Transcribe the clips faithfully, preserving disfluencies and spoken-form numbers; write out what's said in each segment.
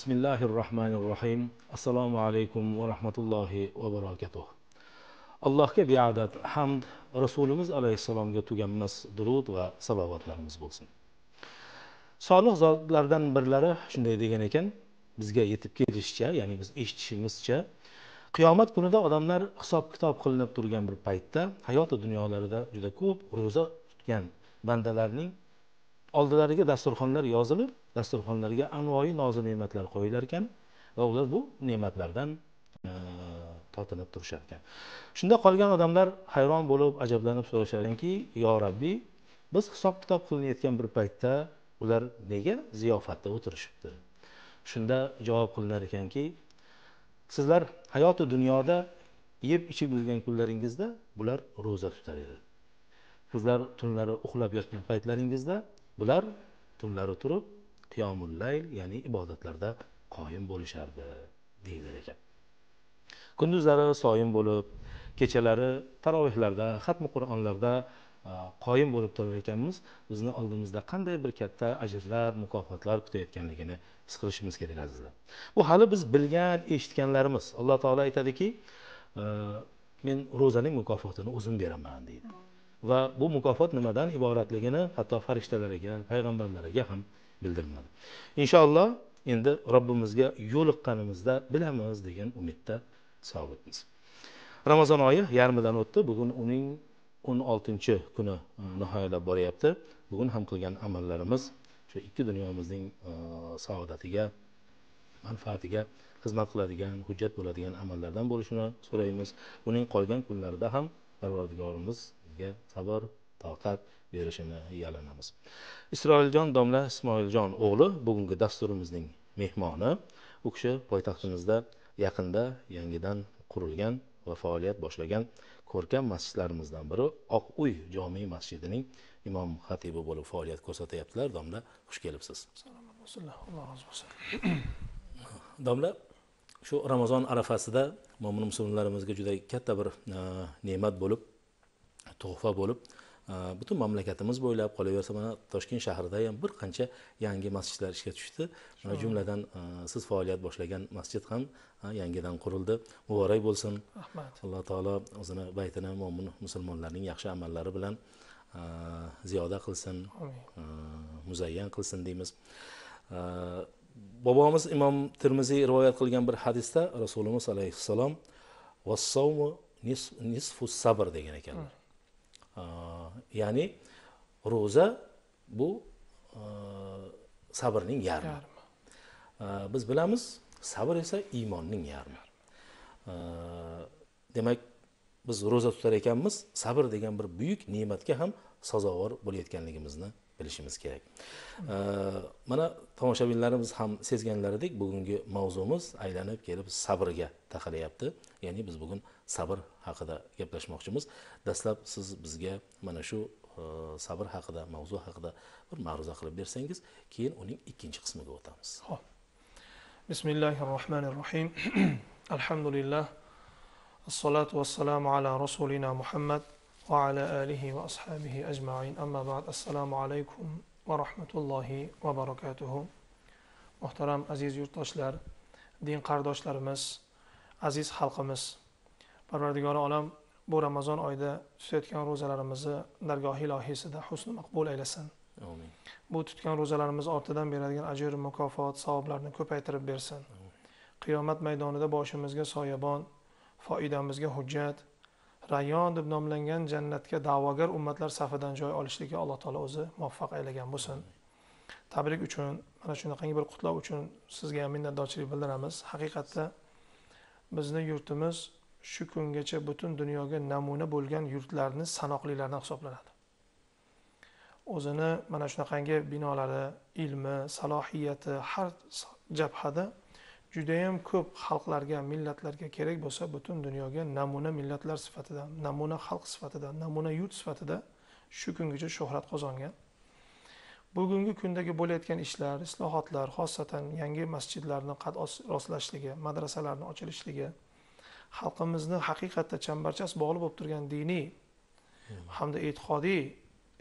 Bismillahirrahmanirrahim. Assalomu alaykum va rahmatullohi va barakatuh. Allohga beadad hamd, Rasulimiz alayhissalomga tuganmas durud va salovatlarimiz bo'lsin. Solih zotlardan birlari shunday degan ekan, bizga yetib kelishicha, ya'ni biz eshitishimizcha, qiyomat kunida odamlar hisob kitob qilinib turgan bir paytda hayoti dunyolarida juda ko'p ro'za tutgan bandalarning oldilariga dasturxonlar yozilib, dasturxonlarga anvoyi nozik ne'matlar qo'yilar ekan va ular bu ne'matlardan e, totinib turishar ekan. Shunda qolgan odamlar hayron bo'lib, ajablanib so'rashar ekanki, "Yo Rabbiy, biz hisob kitob qilinayotgan bir paytda ular nega ziyofatda o'tirishibdi?" Shunda javob qilinar ekanki, sizlar hayoti dunyoda yeb ichib yurgan kunlaringizda bular ro'za tutar edi. Sizlar tunlari uxlab yotgan paytlaringizda bular tunlari turib qiyomul layl, ya'ni ibodatlarda qoyim bo'lishardi, deyiladi ekan. Kunduzlari soyim bo'lib, kechalari tarovihlarda, xatmi Qur'onlarda qoyim bo'lib turar ekanmiz. Bizni oldimizda qanday bir katta ajrlar, mukofotlar kutayotganligini his qilishimiz kerak azizlar. Bu hali biz bilgan, eshitganlarimiz. Alloh taolo aytadiki, men ro'zaning mukofotini o'zim beraman deydi. Va bu mukofot nimadan iboratligini hatto farishtalarga, payg'ambarlarga ham bildiriladi. Inshaalloh endi Robbimizga yo'liqqanimizda bilamiz degan umidda sabitmiz. Ramazon oyi yarmidan o'tdi. Bugun uning o'n oltinchi kuni nihoyalab boryapti. Bugun ham qilgan amallarimiz shu ikki dunyomizning saodatiga, manfaatiga xizmat qiladigan, hujjat bo'ladigan amallardan bo'lishini so'raymiz. Uning qolgan kunlarida ham Parvardigorimizga sabr, toqat berishini yalinamiz. Isroiljon domla Ismoiljon o'g'li bugungi dasturimizning mehmoni. U kishi poytaxtimizda yaqinda yangidan qurilgan va faoliyat boshlagan ko'rkam masjidlarimizdan biri Oq uy jome masjidining imom xatibi bo'lib faoliyat ko'rsatyaptilar. Domla, xush kelibsiz. Salomat bo'lsinlar. Alloh razı bo'lsin. Domla, shu Ramazon arafasida mo'min musulmonlarimizga juda katta bir ne'mat bo'lib, tuhfa bo'lib, butun mamlakatimiz bo'ylab qolaversa, mana Toshkent shahrida ham bir qancha yangi masjidlar ishga tushdi. Mana jumladan siz faoliyat boshlagan masjid ham yangidan qurildi. Muborak bo'lsin. Rahmat. Alloh taolo o'zini baytini mo'min musulmonlarning yaxshi amallari bilan ziyoda qilsin, muzayyan qilsin deymiz. Bobomiz Imom Termiziy rivoyat qilgan bir hadisda Rasulimiz alayhissalom "Vas-savmu nisfu sabr" degan ekanlar. Ya'ni ro'za bu sabrning yarmi. Biz bilamiz, sabr esa iymonning yarmi. Demak, biz ro'za tutar ekanmiz, sabr degan bir buyuk ne'matga ham sazovor bo'layotganligimizni bilishimiz kerak. Mana tomoshabinlarimiz ham sezganlaridek, bugungi mavzumiz aylanib kelib sabrga taqalayapti. Ya'ni biz bugun sabr haqida gaplashmoqchimiz. Dastlab siz bizga mana shu sabr haqida, mavzu haqida bir ma'ruza qilib bersangiz, keyin uning ikkinchi qismiga o'tamiz. Xo'p. Bismillahirrohmanirrohim. Alhamdulillah. Assalatu vassalamu ala rasulina Muhammad va ala alihi va ashabihi ajma'in. Amma ba'd. Assalomu alaykum va rahmatullohi va barakatuh. Muhtaram aziz yurtdoshlar, din qardoshlarimiz, aziz xalqimiz, Parvardigori olam bu Ramazon oyida tutayotgan ro'zalarimizni dargohi ilohiysida husn maqbul aylasin. Amin. Bu tutgan ro'zalarimiz ortidan beradigan ajr, mukofot, savoblarni ko'paytirib bersin. Qiyomat maydonida boshimizga soyabon, foydamizga hujjat, Rayyon deb nomlangan jannatga da'vogar ummatlar safidan joy olishlikka Alloh taolo o'zi muvaffaq aylagan bo'lsin. Tabrik uchun, mana shunaqangi bir qutlov uchun sizga minnatdorchilik bildiramiz. Haqiqatda bizning yurtimiz shu kungacha butun dunyoga namuna bo'lgan yurtlarning sanoqlilardan hisoblanadi. O'zini mana shunaqangi binolari, ilmi, salohiyati har jabhada juda ham ko'p xalqlarga, millatlarga kerak bo'lsa, butun dunyoga namuna millatlar sifatida, namuna xalq sifatida, namuna yurt sifatida shu kungacha shuhrat qozongan. Bugungi kundagi bo'layotgan ishlar, islohotlar, xosatan yangi masjidlarning qad rostlashligi, madrasalarning ochilishligi, xalqimizni haqiqatda chambarchas bog'lib bo'lib turgan diniy hamda e'tiqodiy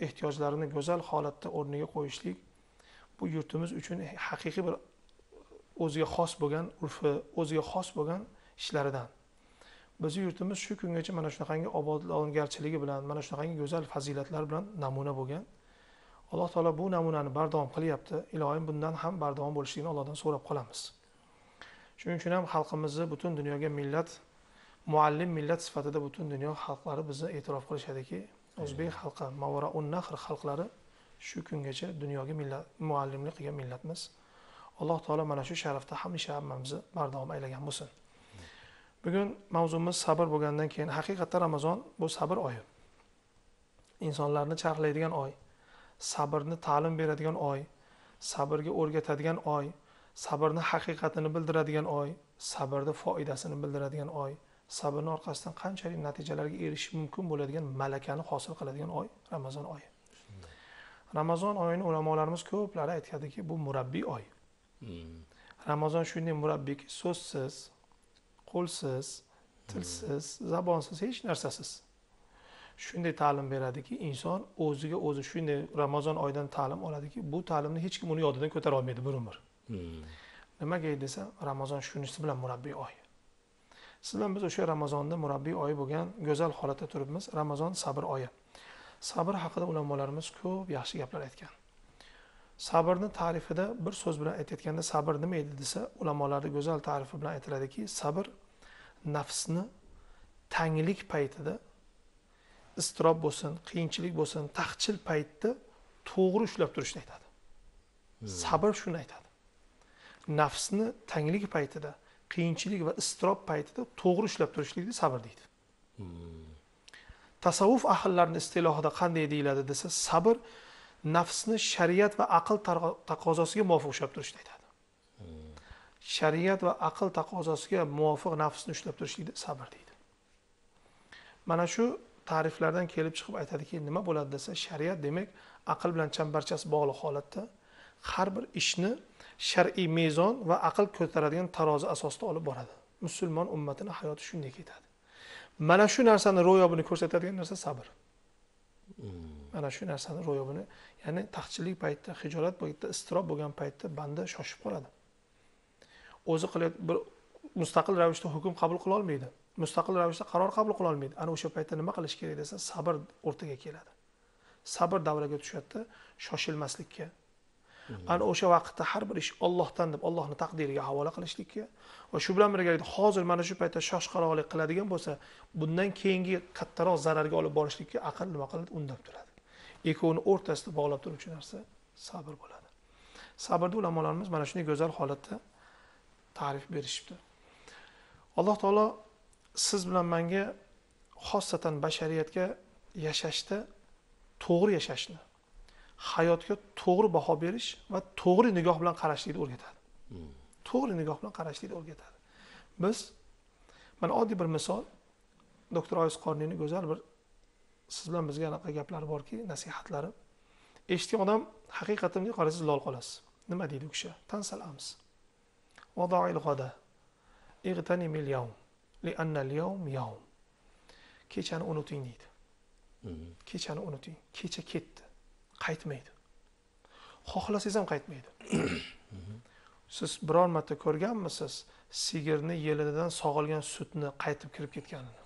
ehtiyojlarini go'zal holatda o'rniga qo'yishlik bu yurtimiz uchun haqiqiy bir o'ziga xos bo'lgan urfi, o'ziga xos bo'lgan ishlaridan. Bizning yurtimiz shu kungacha mana shunaqangi obodongarchiligi bilan, mana shunaqangi go'zal fazilatlar bilan namuna bo'lgan. Alloh taolo bu namunani bardavom qilyapti. Ilohim bundan ham bardavom bo'lishligini Allohdan so'rab qolamiz. Shuning uchun ham xalqimizni butun dunyoga millat, muallim millat sifatida butun dunyo xalqlari bizni e'tirof qilishadiki, o'zbek xalqi, Mavaraun Nahr xalqlari shu kungacha dunyoga millat, muallimlik qilgan millatmiz. Alloh taolo mana shu sharafda hamisha hammamizni bardavom aylagan bo'lsin. Bugun mavzumiz sabr bo'lgandan keyin haqiqatda Ramazon bu sabr oyi. Insonlarni charxlaydigan oy, sabrni ta'lim beradigan oy, sabrga o'rgatadigan oy, sabrni haqiqatini bildiradigan oy, sabrning foydasini bildiradigan oy, sabrning orqasidan qanchalik natijalarga erishish mumkin bo'ladigan malakani hosil qiladigan oy Ramazon oyi. Ramazon oyini ulamolarimiz ko'plari aytadiki, bu murabbiy oy. Hmm. Ramazon shunday murabbiyki, so'zsiz, qo'lsiz, tilsiz, zabonsiz, hech narsasiz shunday ta'lim beradiki, inson o'ziga o'zi shunday Ramazon oyidan ta'lim oladiki, bu ta'limni hech kim uni yodidan ko'tara olmaydi bir umr. Hmm. Nimaga desa, Ramazon shunisi bilan murabbiy oy. Siz bilan biz o'sha Ramazonda murabbiy oyi bo'lgan go'zal holatda turibmiz. Ramazon sabr oyi. Sabr haqida ulamolarimiz ko'p yaxshi gaplar aytgan. Sabrni ta'rifida bir so'z bilan aytayotganda sabr nima edi desa, ulamolarning go'zal ta'rifi bilan aytiladiki, sabr nafsni tanglik paytida, iztirob bo'lsin, qiyinchilik bo'lsin, taqchil paytda to'g'ri ushlab turishni aytadi. Hmm. Sabr shuni aytadi. Nafsni tanglik paytida, qiyinchilik va iztirob paytida to'g'ri ushlab turishlikni sabr deydi. Hmm. Tasavvuf ahllarining istilohida qanday deyiladi desa, sabr nafsni shariat va aql taqozosiga muvofiq ushlab turishni aytadi. Hmm. Shariat va aql taqozosiga muvofiq nafsni ushlab turishlikni sabr deydi. Mana shu ta'riflardan kelib chiqib aytadiki, nima bo'ladi desa, shariat demak aql bilan chambarchas bog'liq holatda har bir ishni shar'iy mezon va aql ko'taradigan tarozi asosida olib boradi. Musulmon ummatining hayoti shunday ketadi. Mana shu narsani ro'yobini ko'rsatadigan narsa sabr. Hmm. Mana shu narsani ro'yobini, ya'ni taqchillik paytda, hijolat paytda, iztirob bo'lgan paytda banda shoshib qoladi. O'zi qilayot bir mustaqil ravishda hukm qabul qila olmaydi. Mustaqil ravishda qaror qabul qila olmaydi. Ana o'sha paytda nima qilish kerak desa, sabr o'rtaga keladi. Sabr davraga tushadi, shoshilmaslikka. Ana o'sha vaqtda har bir ish Allohdan deb Allohning taqdiriga havola qilishlikka va shu bilan birgalikda hozir mana shu paytda shoshqaloqlik qiladigan bo'lsa, bundan keyingi kattaroq zararga olib borishlikka aql nima qiladi? Undab turadi. Ikkovini o'rtasida bog'lab turuvchi narsa sabr bo'ladi. Sabrni ulamolarimiz mana shunday go'zal holatda ta'rif berishibdi. Alloh taolo siz bilan menga xossatan bashariyatga yashashda to'g'ri yashashni, hayotga to'g'ri baho berish va to'g'ri nigoh bilan qarashlikni o'rgatadi. Hmm. To'g'ri nigoh bilan qarashlikni o'rgatadi. Biz mana oddiy bir misol, doktor Oyis Qorniyning go'zal bir siz bilan bizga anaqa gaplari borki, nasihatlari. Eshitgan odam haqiqatan qarasiz lol qolasiz. Nima deydi u kishi? Tansalamiz. Wada'il g'ada. Ig'tanimil yawm. Li'anna al-yawm yawm. Kechani unuting deydi. Hmm. Kechani unuting. Kecha ketdi. Qaytmaydi. Xohlasangiz ham qaytmaydi. Siz biror marta ko'rganmisiz sigirni yelidan sog'ilgan sutni qaytib kirib ketganini?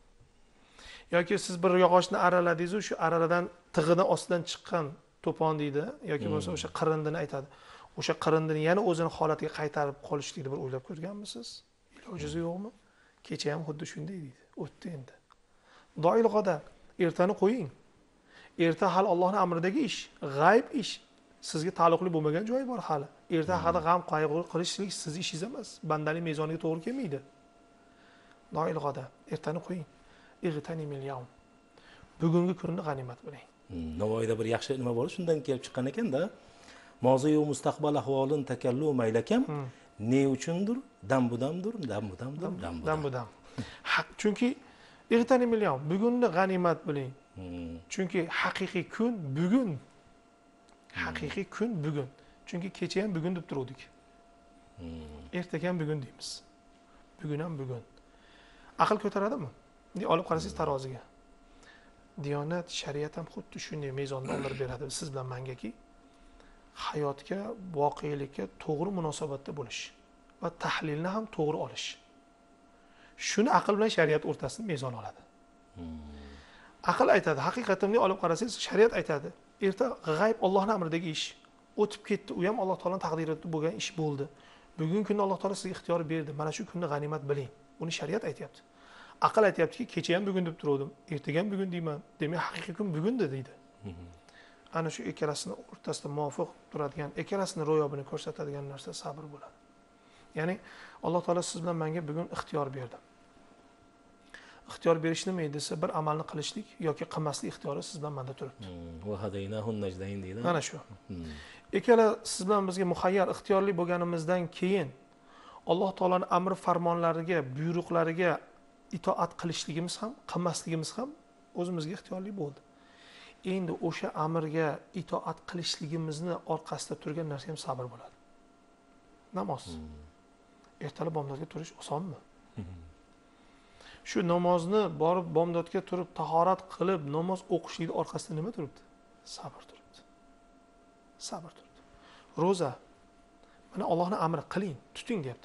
Yoki siz bir yog'ochni araladingiz, shu araladan tig'idan ostidan chiqqan to'pon deydi, yoki bo'lsa o'sha qirindini aytadi. O'sha qirindini yana o'zini holatiga qaytarib qolishlikni bir o'ylab ko'rganmisiz? Iloji yo'qmi? Kecha ham xuddi shunday deydi. O'tdi endi. Doil g'oda, ertani qo'ying. Erta hali Allohning amridagi ish, g'ayb ish. Sizga taalluqli bo'lmagan joyi bor hali. Erta haqida g'am qayg'u qilishlik sizning ishingiz emas. Bandaning mezoniga to'g'ri kelmaydi. Doil g'oda, ertani qo'ying. Ig'tanimil yawm. Bugungi kunni g'animat biling. Navoiyda bir yaxshi nima bor, shundan kelib chiqqan ekanda, moziy va mustaqbal ahvolin takallum aylakam, ne uchundir? Dam-budamdir, dam-budamdir, dam-budam. Dam-budam. Haq, chunki ig'tanimil yawm, bugunni g'animat biling. Hmm. Chunki haqiqiy kun bugun. Haqiqiy kun bugun. Chunki kecha ham bugun deb turdik. Hmm. Ertaga ham bugun deymiz. Bugun ham bugun. Aql ko'taradimi? Ni olib qarasangiz taroziga. Diyonat, shariat ham xuddi shunday mezonda olib beradi siz bilan mangaki. hayotga, voqelikka to'g'ri munosabatda bo'lish va tahlilni ham to'g'ri olish. Shuni aql bilan shariat o'rtasida mezon oladi. Aql aytadi, haqiqatan bunday olib qarasangiz, shariat aytadi, erta g'ayb Allohning amridagi ish. O'tib ketdi, u ham Alloh taolaning taqdirida bo'lgan ish bo'ldi. Bugungi kunda Alloh taolo sizga ixtiyor berdi. Mana shu kunni g'animat biling. Uni shariat aytayapti. Aql aytayaptiki, kecha ham bugun deb turdim, ertaga ham bugun deyman. Demak, haqiqiy kun bugunda deydi. Ana shu ikkalasini o'rtasida muvofiq turadigan, ikkalasini ro'yobini ko'rsatadigan narsa sabr bo'ladi. Ya'ni Alloh taolo siz bilan menga bugun ixtiyor berdi. Ixtiyor berish nima edi desa, bir amalni qilishlik yoki qilmaslik ixtiyori siz bilan menda turibdi. Va hadaynahun najdayn deydi. Mana shu. Ikkala siz bilan bizga muhayyar, ixtiyorli bo'lganimizdan keyin Alloh taolaning amr farmonlariga, buyruqlariga itoat qilishligimiz ham, qilmasligimiz ham o'zimizga ixtiyorli bo'ldi. Endi o'sha amrga itoat qilishligimizni orqasida turgan narsa ham sabr bo'ladi. Namoz. Ertalab bomdodga turish osonmi? Shu namozni borib bomdodga turib tahorat qilib namoz o'qishlikning orqasida nima turibdi? Sabr turibdi. Sabr turibdi. Roza. Mana Allohning amri qiling, tuting deyapti.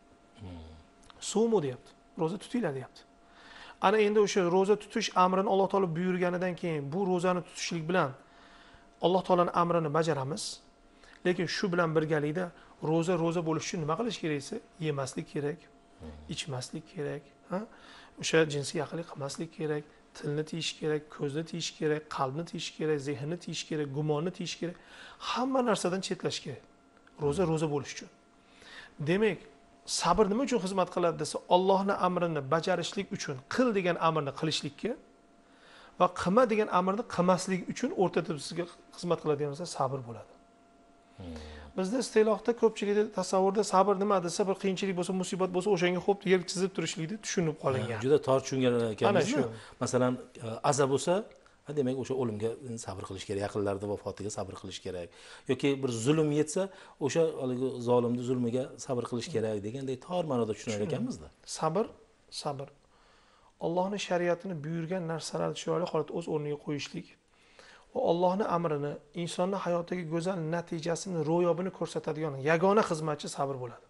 Sumu deyapti. Roza tutinglar deyapti. Ana endi o'sha roza tutish amrini Alloh taolo buyurganidan keyin bu rozani tutishlik bilan Alloh taolaning amrini bajaramiz. Lekin shu bilan birgalikda roza roza bo'lish uchun nima qilish kerak esa, yemaslik kerak, ichmaslik kerak, ha? O'sha jinsiy yaqinlik qilmaslik kerak, tilni tiyish kerak, ko'zni tiyish kerak, qalbni tiyish kerak, zehnni tiyish kerak, gumonni tiyish kerak. Hamma narsadan chetlash kerak. Roza roza bo'lish uchun. Demak, sabr nima uchun xizmat qiladi desa, Allohning amrini bajarishlik uchun, qil degan amrni qilishlikka va qilma degan amrni qilmaslik uchun o'rtada sizga xizmat qiladigan narsa sabr bo'ladi. Bizda istilohda ko'pchilikda tasavvurda sabr nima desa, bir qiyinchilik bo'lsa, musibat bo'lsa, o'shanga xo'p yer chizib turishlikni tushunib qolingan. Juda tor tushungan ekanmiz. Masalan, aza bo'lsa, demak o'sha o'limga sabr qilish kerak, yaqinlarning vafotiga sabr qilish kerak yoki bir zulm yetsa, o'sha haligi zolimning zulmiga sabr qilish kerak deganday tor ma'noda tushunar ekanmiz-da. Sabr, sabr. Allohning shariatini buyurgan narsalarni chiroyli holatda o'z o'rniga qo'yishlik va Allohning amrini, insonning hayotiga go'zal natijasini, ro'yobini ko'rsatadigan yagona xizmatchi sabr bo'ladi.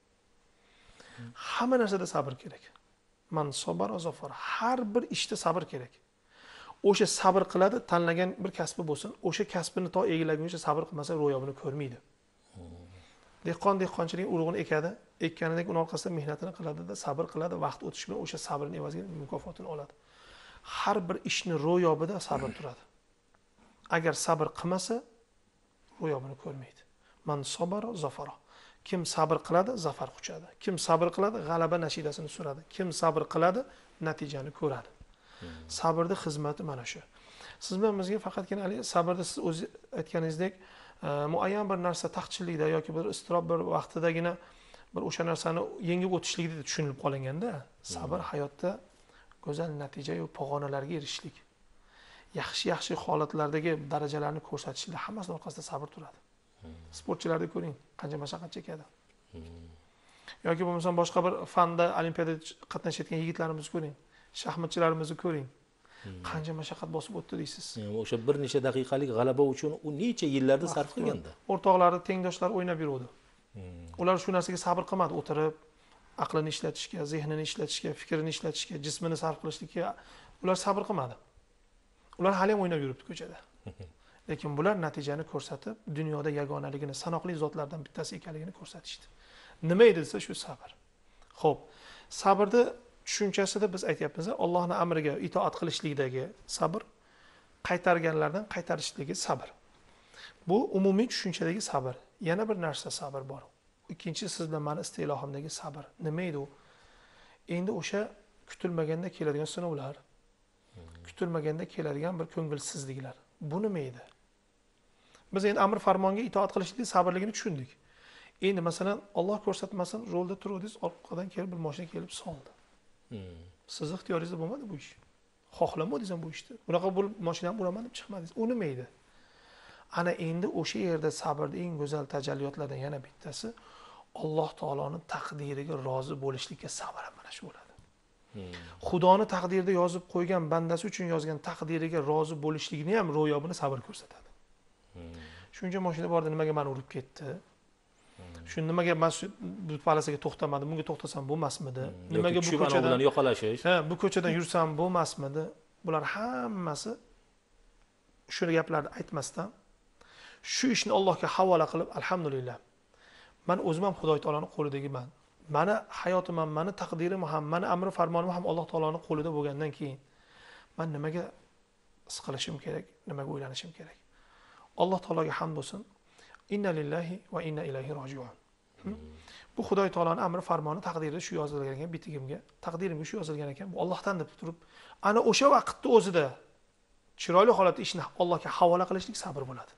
Hamma narsada sabr kerak. Man sabara zafar. Har bir ishda sabr kerak. O'sha sabr qiladi, tanlagan bir kasbi bo'lsin, o'sha kasbini to egillaguncha sabr qilmasa ro'yobini ko'rmaydi. Dehqon dehqonchilik urug'ini ekadi, ekkanidan keyin orqasida mehnatini qiladida, sabr qiladi, vaqt o'tishi bilan o'sha sabrning evaziga mukofotini oladi. Har bir ishni ro'yobida sabr turadi. Agar sabr qilmasa, ro'yobini ko'rmaydi. Man sabara zafara. Kim sabr qiladi, zafar quchadi. Kim sabr qiladi, g'alaba nashidasini suradi. Kim sabr qiladi, natijani ko'radi. Sabrning xizmati mana shu. Siz bilan bizga faqatgina sabrda siz o'zi aytganingizdek muayyan bir narsa taqchillikda yoki bir istirob bir vaqtidagina bir o'sha narsani yengib o'tishlikda tushunilib qolinganda, sabr hayotda go'zal natija va pog'onalarga erishishlik. Yaxshi-yaxshi holatlardagi darajalarni ko'rsatishda hammasining orqasida sabr turadi. Sportchilarni ko'ring, qancha mashaqqat chekadi. Yoki bo'lmasa boshqa bir fanda olimpiadada qatnashayotgan yigitlarimizni ko'ring. Shaxmatchilarimizni ko'ring. Qancha mashaqqat bosib o'tdi deysiz. O'sha bir necha daqiqalik g'alaba uchun u necha yillarda sarf qilganda. O'rtoqlari, tengdoshlar o'ynab yurdi. Ular shu narsaga sabr qilmadi, o'tirib aqlini ishlatishga, zehnini ishlatishga, fikrini ishlatishga, jismini sarf qilishga ular sabr qilmadi. Ular hali ham o'ynab yuribdi ko'chada. Lekin bular natijani ko'rsatib, dunyoda yagonaligini, sanoqli zotlardan bittasi ekanligini ko'rsatishdi. Nima edi desa shu sabr. Xo'p, sabrni tushunchasida biz aytyapmiz, Allohning amriga itoat qilishlikdagi sabr, qaytarganlardan qaytarishligi sabr. Bu umumiy tushunchadagi sabr. Yana bir narsa sabr bor. Ikkinchi siz bilan meni istilohimdagi sabr. Nima edi u? Endi o'sha kutilmaganda keladigan sinovlar, kutilmaganda keladigan bir ko'ngilsizliklar. Bu nima edi? Biz endi amr farmonga itoat qilishlik sabrligini tushundik. Endi masalan, Alloh ko'rsatmasin, yo'lda turuvdingiz, orqadan kelib bir mashina kelib soldi. Siz ixtiyoringizda bo'lmadi bu ish. Xohlamadingiz ham bu ishni. Bunaqa bo'lib mashinani uraman deb chiqmadingiz. U nima edi? Ana endi o'sha yerda sabrning eng go'zal tajalliyotlardan yana bittasi Alloh taoloning taqdiriga rozi bo'lishlikka sabr mana shu bo'ladi. Xudoni taqdirda yozib qo'ygan bandasi uchun yozgan taqdiriga rozi bo'lishligini ham ro'yobini sabr ko'rsatadi. Shuncha mashina bordi, nimaga meni urib ketdi? Shu nimaga men bu palasaga to'xtamadim, bunga to'xtasam bo'lmasmidi? Nimaga bu ko'chadan bilan yo'qolashish? Ha, bu ko'chadan yursam bo'lmasmidi? Bular hammasi shu gaplarni aytmasdan shu ishni Allohga havola qilib, alhamdulillah. Men o'zim ham Xudo taoloning qo'lidagiman. Meni hayotim ham, meni taqdirim ham, meni amri farmonim ham Alloh taoloning qo'lida bo'lgandan keyin men nimaga siqilishim kerak, nimaga o'ylanishim kerak? Alloh taologa hamd bo'lsin. Inna lillahi va inna ilayhi rojiun. Bu Xudo taoloning amri farmoni taqdirida shu yozilgan ekan, bitigimga, taqdirimga shu yozilgan ekan. Bu Allohdan deb turib, ana o'sha vaqtda o'zida chiroyli holatda ishni Allohga havola qilishlik sabr bo'ladi.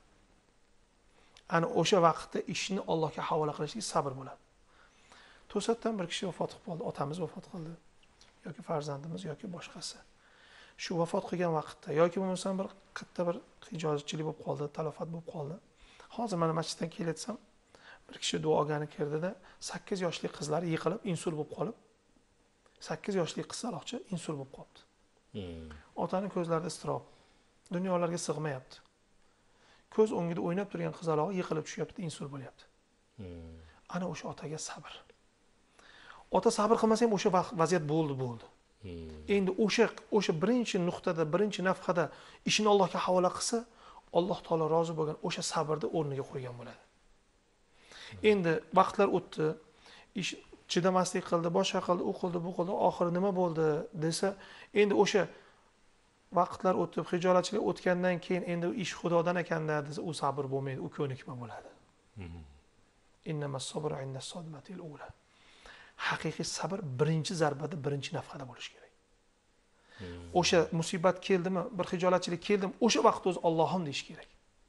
Ana o'sha vaqtda ishni Allohga havola qilishlik sabr bo'ladi. To'satdan bir kishi vafot qilib qoldi, otamiz vafot qildi yoki farzandimiz yoki boshqasi. Shu vafot qilgan vaqtda yoki bo'lmasam bir katta bir hijozatchilik bo'lib qoldi, talafot bo'lib qoldi. Hozir mana masjiddan kelatsam, bir kishi duo olgani kirdida sakkiz yoshli qizlari yiqilib, insult bo'lib qolib, sakkiz yoshli qizaloqcha insult bo'lib qoldi. Hmm. Otaning ko'zlarida iztirob, dunyolarga sig'mayapti. Ko'z o'ngida o'ynab turgan qizalog'i yiqilib tushyapti, insult bo'lyapti. Hmm. Ana o'sha otaga sabr. Ota sabr qilmasa ham o'sha vaziyat bo'ldi, bo'ldi. Hmm. Endi o'sha o'sha birinchi nuqtada, birinchi nafhada ishini Allohga havola qilsa, Alloh taolo rozi bo'lgan o'sha sabrni o'rniga qo'ygan bo'ladi. Hmm. Endi vaqtlar o'tdi, ish chidamaslik qildi, boshqa qildi, u qildi, bu qildi, oxiri nima bo'ldi desa, endi o'sha vaqtlar o'tib, hijolatchilik o'tgandan keyin endi ish Xudodan ekanda desa, u sabr bo'lmaydi, u ko'nikma bo'ladi. Hmm. Innamas sabru indas sadmatil ula. Haqiqiy sabr birinchi zarbada, birinchi nafhada bo'lishi kerak. Hmm. O'sha musibat keldimi, bir hijolatchilik keldimi, o'sha vaqt o'zi Allohim deyish kerak.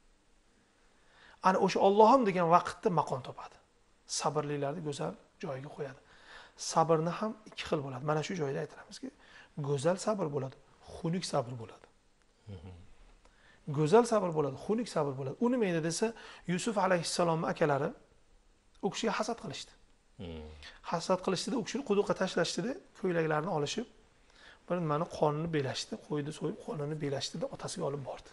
Ana o'sha Allohim degan vaqtda maqom topadi. Sabrlilarni go'zal joyiga qo'yadi. Sabrni ham ikki xil bo'ladi. Mana shu joyda aytamizki, go'zal sabr bo'ladi, xunuk sabr bo'ladi. Hmm. Go'zal sabr bo'ladi, xunuk sabr bo'ladi. U nima edi desa, Yusuf alayhissalomning akalari u kishiga hasad qilishdi. Hmm. Hasad qilishdida, u kishini quduqqa tashlashdida, ko'ylaklarini olishib, bir nimani qonini belashdi, qo'ydi so'yib, qonini belashdida otasiga olib bordi.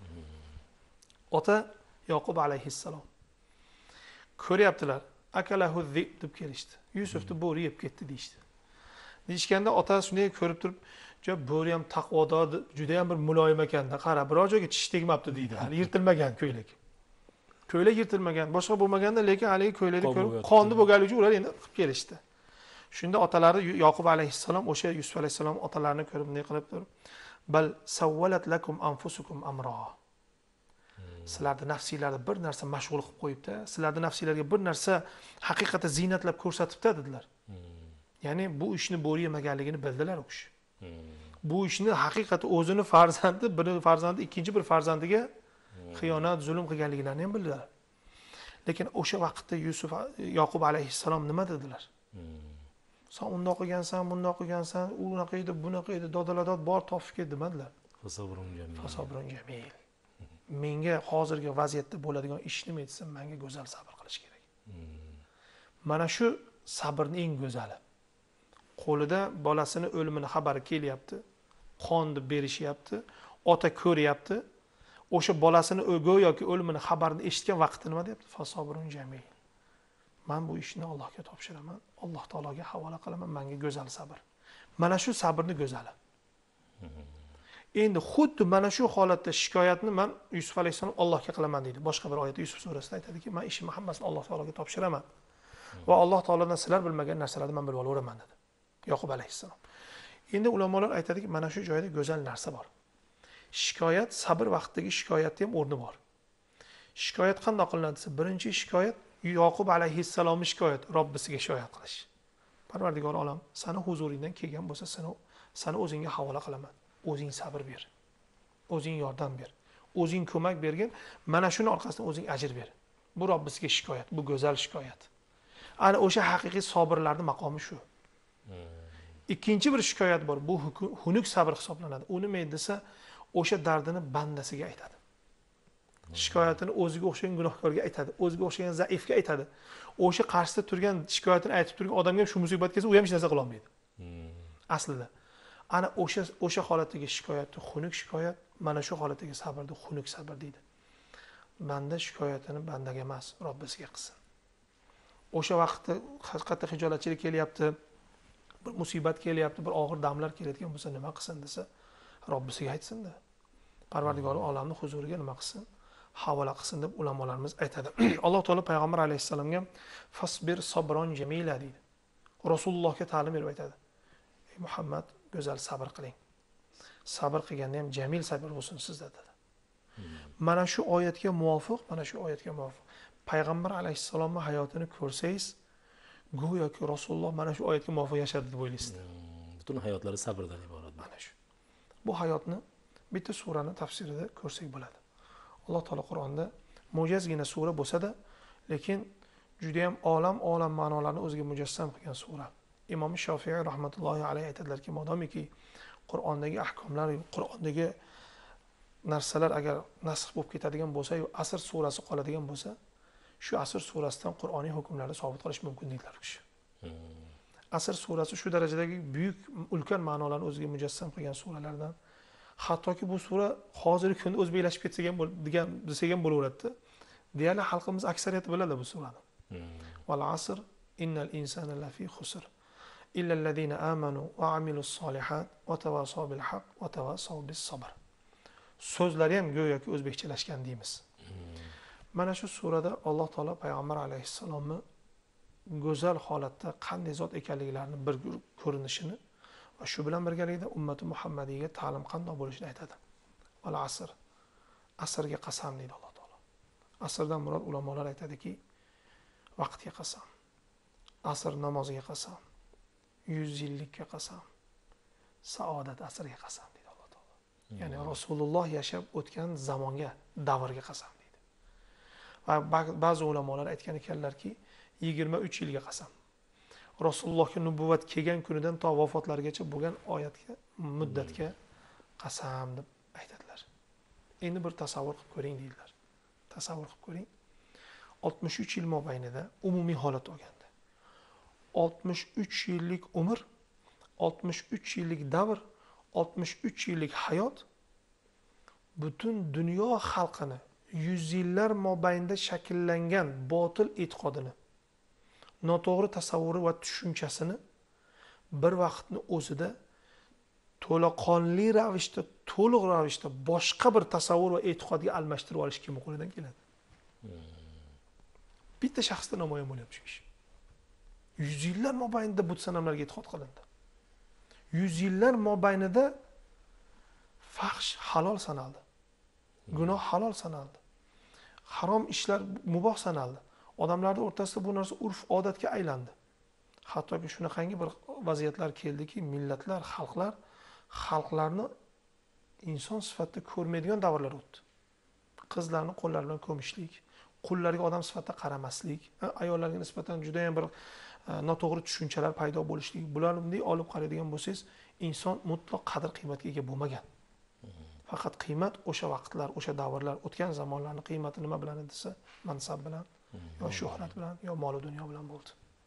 Hmm. Ota Yoqub alayhissalom ko'ryaptilar, akalahu zib deb kelishdi. Yusufni bo'ri yeb ketdi deydi. Deyishganda otasi shunday ko'rib turib, "Jo, bo'ri ham taqvodor, juda ham bir muloyim ekanda, qara, biror joyga tish tegmabdi" deydi. Hali yirtilmagan ko'ylak. Ko'ylak yirtilmagan, boshqa bo'lmaganda, lekin haligi ko'ylakni ko'rib, qonni bo'lganligi uchun ular endi qilib kelishdi. Shunda otalari Yoqub alayhissalom o'sha Yusuf alayhissalom otalarini ko'rib bunday qilib turib, "Bal savvalat lakum anfusukum amra." Sizlarning nafsiylarni bir narsa mashg'ul qilib qo'yibdi, sizlarning nafsiylarga bir narsa haqiqatan ziynatlab ko'rsatibdi dedilar. Ya'ni bu ishni bo'ri yemaganligini bildilar u kishi. Bu ishni haqiqatan o'zini farzandi, bir farzandi ikkinchi bir farzandiga xiyonat, zulm qilganliklarini ham bildilar. Lekin o'sha vaqtda Yusuf Yoqub alayhissalom nima dedilar? Sen undoq qilgansan, bundoq qilgansan, u unaqa edi, bunaqa edi, dodaladod bor topib ket demadilar. Fasabrun jamil. Fasabrun jamil. Menga hozirgi vaziyatda bo'ladigan ish nima desam, menga go'zal sabr qilish kerak. Mana shu sabrning eng go'zali. Qo'lida bolasini o'limini xabari kelyapti, qonni berishyapti, ota ko'ryapti. O'sha bolasini go'yoki o'limini xabarini eshitgan vaqtda nima deyapti? Fasabrun jamil. Men bu ishni Allohga topshiraman, Alloh taologa havola qilaman, menga go'zal sabr. Mana shu sabrning go'zali. Endi xuddi mana shu holatda shikoyatni men Yusuf alayhisalom Allohga qilaman deydi. Boshqa bir oyatda Yusuf surasida aytadiki, men ishimni hammasini Alloh taologa topshiraman va Alloh taolodan sizlar bilmagan narsalarni men bilib olaveraman dedi. Yoqub alayhisalom. Endi ulamolar aytadiki, mana shu joyda go'zal narsa bor. Shikoyat, sabr vaqtidagi shikoyatda ham o'rni bor. Shikoyat qanday qilinadi desa, birinchi shikoyat Yoqub alayhissalomning shikoyati, Robbisiga shikoyat qilish. Parvardigor olam, seni huzuringdan kelgan bo'lsa, seni seni o'zingga havola qilaman. O'zing sabr ber. O'zing yordam ber. O'zing ko'mak bergin, mana shuni orqasidan o'zing ajr ber. Bu Robbisiga shikoyat, bu go'zal shikoyat. Ana o'sha haqiqiy sabrlarning maqomi shu. Ikkinchi bir shikoyat bor, bu xunuk sabr hisoblanadi. U nima desa, o'sha dardini bandasiga aytadi. Shikoyatini o'ziga o'xshagan gunohkorga aytadi, o'ziga o'xshagan zaifga aytadi. O'sha qarshisida turgan shikoyatini aytib turgan odamga shu musibat kelsa, u ham hech narsa qila olmaydi. Aslida ana o'sha o'sha holatdagi shikoyatni xunuk shikoyat, mana shu holatdagi sabrni xunuk sabr deydi. banda shikoyatini bandaga emas, Robbisiga qilsin. O'sha vaqtda haqiqatda hijolatchilik kelyapti, bir musibat kelyapti, bir og'ir damlar kelayotgan bo'lsa nima qilsin desa, Robbisiga aytsin-da. Parvardigori olamning huzuriga nima qilsin? Havola qilsin deb ulamolarimiz aytadi. Alloh taolo payg'ambar alayhisalomga fasbir sabron jamila deydi. Rasulullohga ta'lim berib aytadi. Ey Muhammad, go'zal sabr qiling. Sabr qilganda ham jamil sabr bo'lsin sizda dedi. Mana shu oyatga muvofiq, mana shu oyatga muvofiq payg'ambar alayhisalomning hayotini ko'rsangiz, go'yoki Rasululloh mana shu oyatga muvofiq yashadi deb o'ylaysiz. Butun hayotlari sabrdan iborat. Mana shu. Bu hayotni bitta surani tafsirida ko'rsak bo'ladi. Alloh taolo Qur'onda mo'jazgina sura bo'lsa-da, lekin juda ham olam olam ma'nolarni o'ziga mujassam qilgan sura. Imom Shofiy rahmatullohi alayhi aytadilarki, modomiki Qur'ondagi ahkomlar, Qur'ondagi narsalar agar nasx bo'lib ketadigan bo'lsa, yu Asr surasi qoladigan bo'lsa, shu Asr surasidan Qur'oniy hukmlarni sobit qilish mumkin deydilar kishi. Asr surasi shu darajadagi buyuk, ulkan ma'nolarni o'ziga mujassam qilgan suralardan. Hattoki bu sura hozirgi kunda o'zbeklashib ketsa ham degan desak ham bo'laveradi. Deyarli xalqimiz aksariyati biladi bu surani. Val asr innal insana lafi khusr illa allazina amanu va amilus solihat va tawasaw bil haqq va tawasaw bis sabr. So'zlari ham go'yoki o'zbekchalashgan deymiz. Mana shu surada Alloh taolo payg'ambar alayhissalomni go'zal holatda qanday zot ekanliklarini bir ko'rinishini va shu bilan birgalikda ummati Muhammadiyga ta'lim qanday bo'lishini aytadi. Val asr. Asrga qasam deydi Alloh taolo. Asrdan murod ulamolar aytadiki, vaqtga qasam. Asr namoziga qasam. yuz yillikka qasam. Saodat asrga qasam deydi Alloh taolo. Ya'ni Rasululloh yashab o'tgan zamonga, davrga qasam deydi. Va ba'zi ulamolar aytgan ekanlarki, yigirma uch yilga qasam. Rasulullohga nubuvat kelgan kunidan to vafotlarigacha bo'lgan oyatga, muddatga qasam deb aytadilar. Endi bir tasavvur qilib ko'ring deydilar. Tasavvur qilib ko'ring. oltmish uch yil mobaynida umumiy holat olganda. oltmish uch yillik umr, oltmish uch yillik davr, oltmish uch yillik hayot butun dunyo xalqini yuz yillar mobaynida shakllangan botil e'tiqodini, noto'g'ri tasavvuri va tushunchasini bir vaqtni o'zida to'laqonli ravishda, to'liq ravishda boshqa bir tasavvur va e'tiqodga almashtirib olish kim qo'lidan keladi? Bitta shaxsda namoyon bo'lyapti shu ish. yuz yillar mobaynida but sanamlarga e'tiqod qilindi. yuz yillar mobaynida fahsh halol sanaldi. Gunoh halol sanaldi. Harom ishlar muboh sanaldi. Odamlarning o'rtasida bu narsa urf odatga aylandi. Hattoki shunaqangi bir vaziyatlar keldiki, millatlar, xalqlar xalqlarni inson sifatida ko'rmaydigan davrlar o'tdi. Qizlarni qo'llari bilan ko'mishlik, qullarga odam sifatida qaramaslik, ayollarga nisbatan juda ham bir noto'g'ri tushunchalar paydo bo'lishlik. Bularni olib qaraydigan bo'lsangiz, inson mutlaq qadr qiymatga ega bo'lmagan. Faqat qiymat o'sha vaqtlar, o'sha davrlar, o'tgan zamonlarning qiymati nima bilan desa, mansab bilan, yo shuhrat bilan, yo mol dunyo bilan bo'ldi.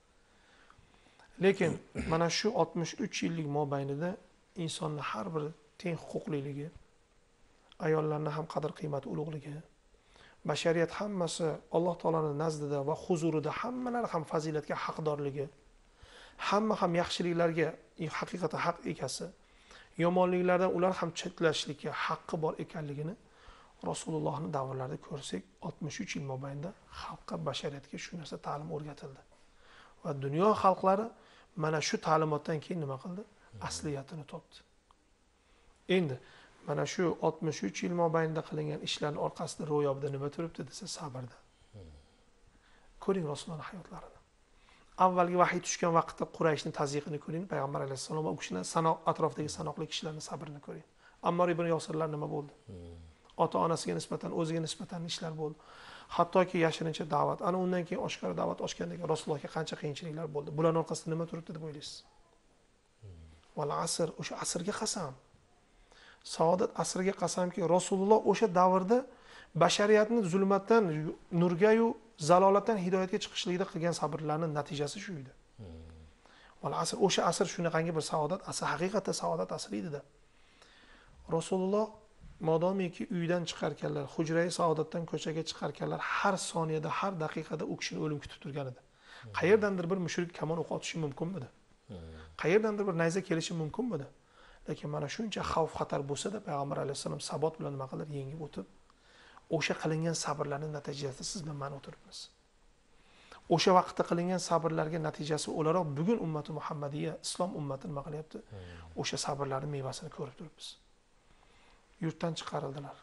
Lekin mana shu oltmish uch yillik mobaynida insonning har bir teng huquqliligi, ayollarning ham qadr qiymati ulug'ligi, bashariyat hammasi Alloh taolaning nazdida va huzurida hammalari ham fazilatga haqdorligi, hamma ham yaxshiliklarga haqiqatan haq egasi, yomonliklardan ular ham chetlashlikka haqqi bor ekanligini Rasulullohning davrlarida ko'rsak, oltmish uch yil mobaynida xalqqa, bashariyatga shu narsa ta'lim o'rgatildi. Va dunyo xalqlari mana shu ta'limotdan keyin nima qildi? Asliyatini topdi. Endi mana shu oltmish uch yil mobaynida qilingan ishlarning orqasida ro'yobida nima turibdi desa, sabrda. Ko'ring Rasulullohning hayotlarini. Avvalgi vahiy tushgan vaqtda Qurayshning tazyiqini ko'ring, payg'ambar alayhissalom va u kishilar sanoq atrofdagi sanoqli kishilarning sabrini ko'ring. Ammor ibn Yosirlar nima bo'ldi? Ota-onasiga nisbatan, o'ziga nisbatan ishlar bo'ldi. Hattoki yashirincha da'vat, ana undan keyin oshkora da'vat ochgandan keyin Rasulullohga qancha qiyinchiliklar bo'ldi. Bularning orqasida nima turibdi deb o'ylaysiz? Val asr, o'sha asrga qasam. Saodat asriga qasamki, Rasululloh o'sha davrda bashariyatni zulmatdan nurga-yu zalolatdan hidoyatga chiqishlikda qilgan sabrlarning natijasi shu edi. Val asr, o'sha asr shunaqangi bir saodat asri, haqiqatda saodat asri edi-da. Rasululloh modomiki uydan chiqarkanlar, hujrai saodatdan ko'chaga chiqarkanlar, har soniyada, har daqiqada u kishini o'lim kutib turgan edi. Qayerdandir bir mushrik kamon o'q otishi mumkinmidi? Qayerdandir bir nayza kelishi mumkinmidi? Lekin mana shuncha xavf xatar bo'lsa-da, payg'ambar alayhisalom sabot bilan nima qilib yengib o'tib, o'sha qilingan sabrlarning natijasida siz bilan men o'tiribmiz. O'sha vaqtda qilingan sabrlarga natijasi o'laroq bugun ummati Muhammadiya, islom ummati nima qilyapti? O'sha sabrlarning mevasini ko'rib turibmiz. Yurtdan chiqarildilar.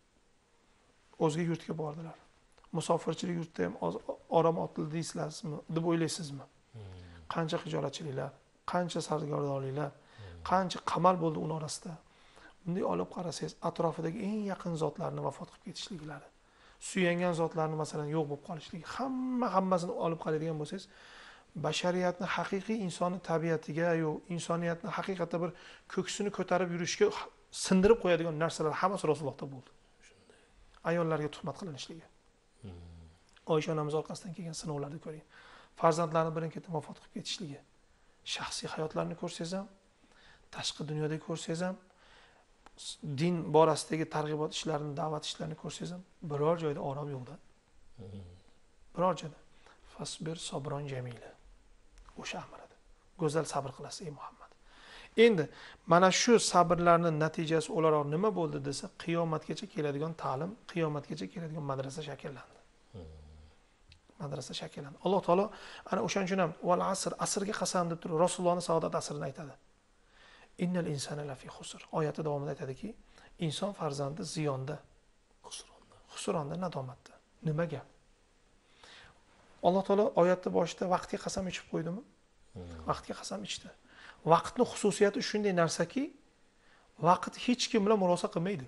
O'zga yurtga bordilar. Musofirchilik yurtda ham orom otildi deysizmi, deb o'ylaysizmi? Qancha hijolatchiliklar, qancha sargardonliklar, qancha qamal bo'ldi uning orasida. Bunday olib qarasangiz, atrofidagi eng yaqin zotlarni vafot qilib ketishliklari, suyangan zotlarni masalan yo'q bo'lib qolishligi, hamma hammasini olib qaraydigan bo'lsangiz, bashariyatni haqiqiy insoniy tabiatiga, yo insoniyatni haqiqatda bir ko'ksini ko'tarib yurishga sindirib qo'yadigan narsalar hammasi Rasulullohda bo'ldi. Shunday. Ayollarga tuhmat qilinishligi. Oysha onamiz orqasidan kelgan sinovlarni ko'ring. Farzandlarini birin-ketin vafot qilib ketishligi. Shaxsiy hayotlarini ko'rsangiz ham, tashqi dunyoda ko'rsangiz ham, din borasidagi targ'ibot ishlarini, da'vat ishlarini ko'rsangiz ham, biror joyda orom yo'qda. Biror joyda. Fasbir sobron jamila. O'sha amiradi. Go'zal sabr qilasiz ey Muhammad. Endi mana shu sabrlarning natijasi o'laroq nima bo'ldi desa, qiyomatgacha keladigan ta'lim, qiyomatgacha keladigan madrasa shakllandi. Madrasa shakllandi. Alloh taolo ana o'shaning uchun ham val asr, asrga qasam deb turib Rasulullohning saodat asrini aytadi. Innal insana lafi xusr. Oyati davomida aytadiki, inson farzandi ziyonda, xusronda, xusronda, nadomatda. Nimaga? Alloh taolo oyatning boshida vaqtga qasam ichib qo'ydimi? Vaqtga qasam ichdi. Vaqtning xususiyati shunday narsaki, vaqt hech kim bilan murosa qilmaydi.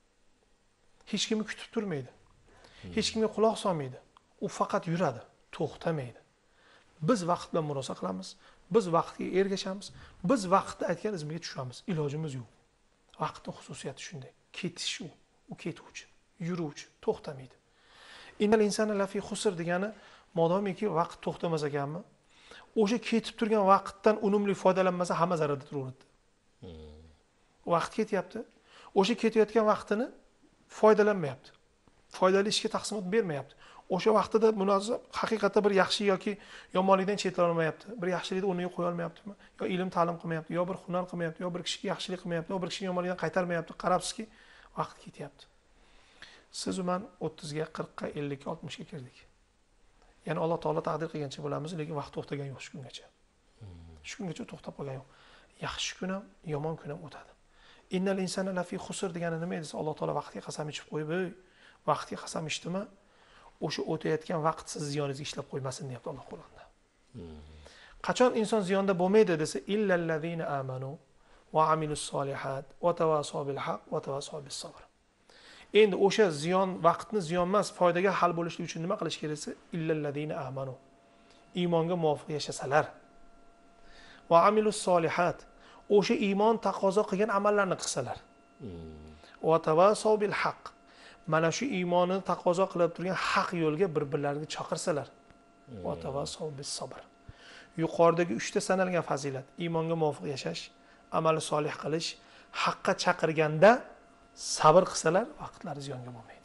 Hech kimni kutib turmaydi. Hech kimga quloq solmaydi. U faqat yuradi, to'xtamaydi. Biz vaqt bilan murosa qilamiz, biz vaqtga ergashamiz, biz vaqtda aytgan izmiga tushamiz. Ilojimiz yo'q. Vaqtning xususiyati shunday. Ketish u, u ketuvchi, yuruvchi, to'xtamaydi. Innal insana lafi xusr degani, modomiki vaqt to'xtamas ekanmi, o'sha ketib turgan vaqtdan unumli foydalanmasa hamma zararda turaveradi. Vaqt ketyapti. O'sha ketayotgan vaqtini foydalanmayapti. Foydali ishga taqsimot bermayapti. O'sha vaqtida munozob haqiqatda bir yaxshi yoki yomonlikdan chetlana olmayapti. Bir yaxshilikni o'rniga qo'ya olmayaptimi? Yo ilm ta'lim qilmayapti, yo bir hunar qilmayapti, yo bir kishiga yaxshilik qilmayapti, yo bir kishining yomonlikdan qaytarmayapti. Qarabsizki, vaqt ketyapti. Siz u men o'ttizga, qirqqa, ellikka, oltmishga kirdik. Ya'ni Alloh taolo taqdir qilgancha bo'lamiz, lekin vaqt to'xtagan yo'q shu kungacha. Shu kungacha to'xtab qolgan yo'q. Yaxshi kun ham, yomon kun ham o'tadi. Innal insana lafi xusr degani nima edi? Alloh taolo vaqtga qasam ichib qo'yib, vaqtga qasam ichdimi? O'sha o'tayotgan vaqt siz ziyoningizga ishlab qo'ymasin deyapti Alloh Qur'onda. Qachon inson ziyonda bo'lmaydi desa, illallazina amanu va amilus solihat va tawasaw bil haq va tawasaw bis sabr. Endi o'sha ziyon vaqtni ziyon emas, foydaga hal bo'lishi uchun nima qilish kerak desa, illallazina amanu. Iymonga muvofiq yashasalar. Va amilus solihat. O'sha iymon taqozo qilgan amallarni qilsalar. Va tawasaw bil haq. Mana shu iymonni taqozo qilib turgan haq yo'lga bir-birlariga chaqirsalar. Va tawasaw bis sabr. Yuqoridagi uchta sanalgan fazilat, iymonga muvofiq yashash, amali solih qilish, haqqa chaqirganda sabr qilsalar, vaqtlari ziyonga bo'lmaydi.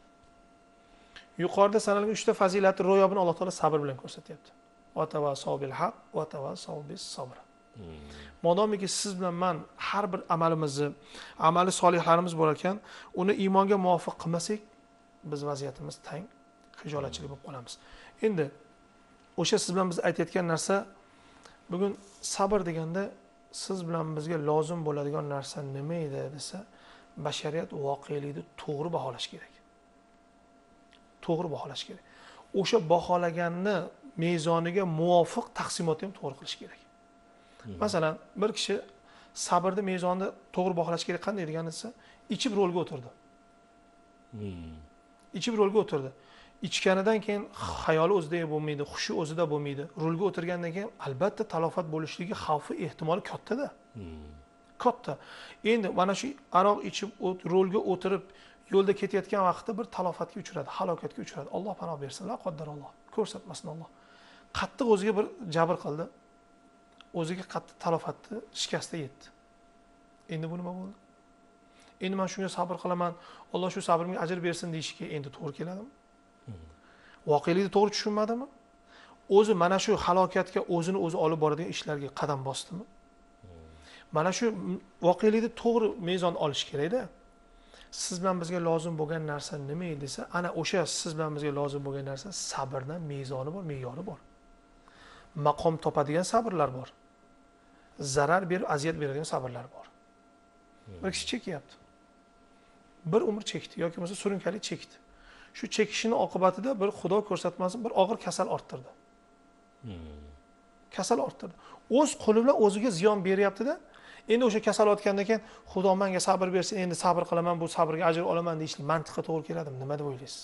Yuqorida sanalgan uchta fazilatni ro'yobini Alloh taolo sabr bilan ko'rsatyapti. Va tawasaw bil haq va tawasaw bis sabr. Modomiki siz bilan men har bir amalimizni, amali solihlarimiz bor ekan, uni iymonga muvofiq qilmasak, biz vaziyatimiz tang, hijolatchilik bo'lib qolamiz. Endi o'sha siz bilan biz aytayotgan narsa bugun sabr deganda siz bilan bizga lozim bo'ladigan narsa nima edi desa, bashariyat voqelikni to'g'ri baholash kerak. To'g'ri baholash kerak. O'sha baholaganni mezoniga muvofiq taqsimotni ham to'g'ri qilish kerak. Masalan, bir kishi sabrni mezonni to'g'ri baholash kerak qanday deganisa, ichib rolga o'tirdi. Ichib rolga o'tirdi. Ichganidan keyin xayoli o'zida bo'lmaydi, xushi o'zida bo'lmaydi. Rolga o'tirgandan keyin albatta talofat bo'lishligi xavfi ehtimoli katta-da. Katta. Endi mana shu aroq ichib rolga o'tirib yo'lda ketayotgan vaqtda bir talofatga uchradi, halokatga uchradi. Alloh panoh bersin, la qaddaralloh. Ko'rsatmasin Alloh. Qattiq o'ziga bir jabr qildi. O'ziga qattiq talofatni shikasta yetdi. Endi bu nima bo'ldi? endi men shunga sabr qilaman, Alloh shu sabrimga ajr bersin deyishga endi to'g'ri keladimi? Voqelikni to'g'ri tushunmadimi? O'zi mana shu halokatga o'zini o'zi olib boradigan ishlarga qadam bosdimi? Mana shu voqelikni to'g'ri mezon olish kerak-da. Siz bilan bizga lozim bo'lgan narsa nima edi desa, ana o'sha siz bilan bizga lozim bo'lgan narsa sabrdan mezoni bor, me'yori bor. Maqom topadigan sabrlar bor. Zarar berib, aziyat beradigan sabrlar bor. Bir kishi chekyapti. Bir umr chekdi yoki bo'lmasa surunkali chekdi. Shu chekishini oqibatida bir Xudo ko'rsatmasin bir og'ir kasal orttirdi. Kasal orttirdi. O'z qo'li bilan o'ziga ziyon beryapti-da. Endi o'sha kasal o'tgandan keyin Xudo menga sabr bersin, endi sabr qilaman, bu sabrga ajr olaman deyishning mantiqqa to'g'ri keladimi? Nima deb o'ylaysiz?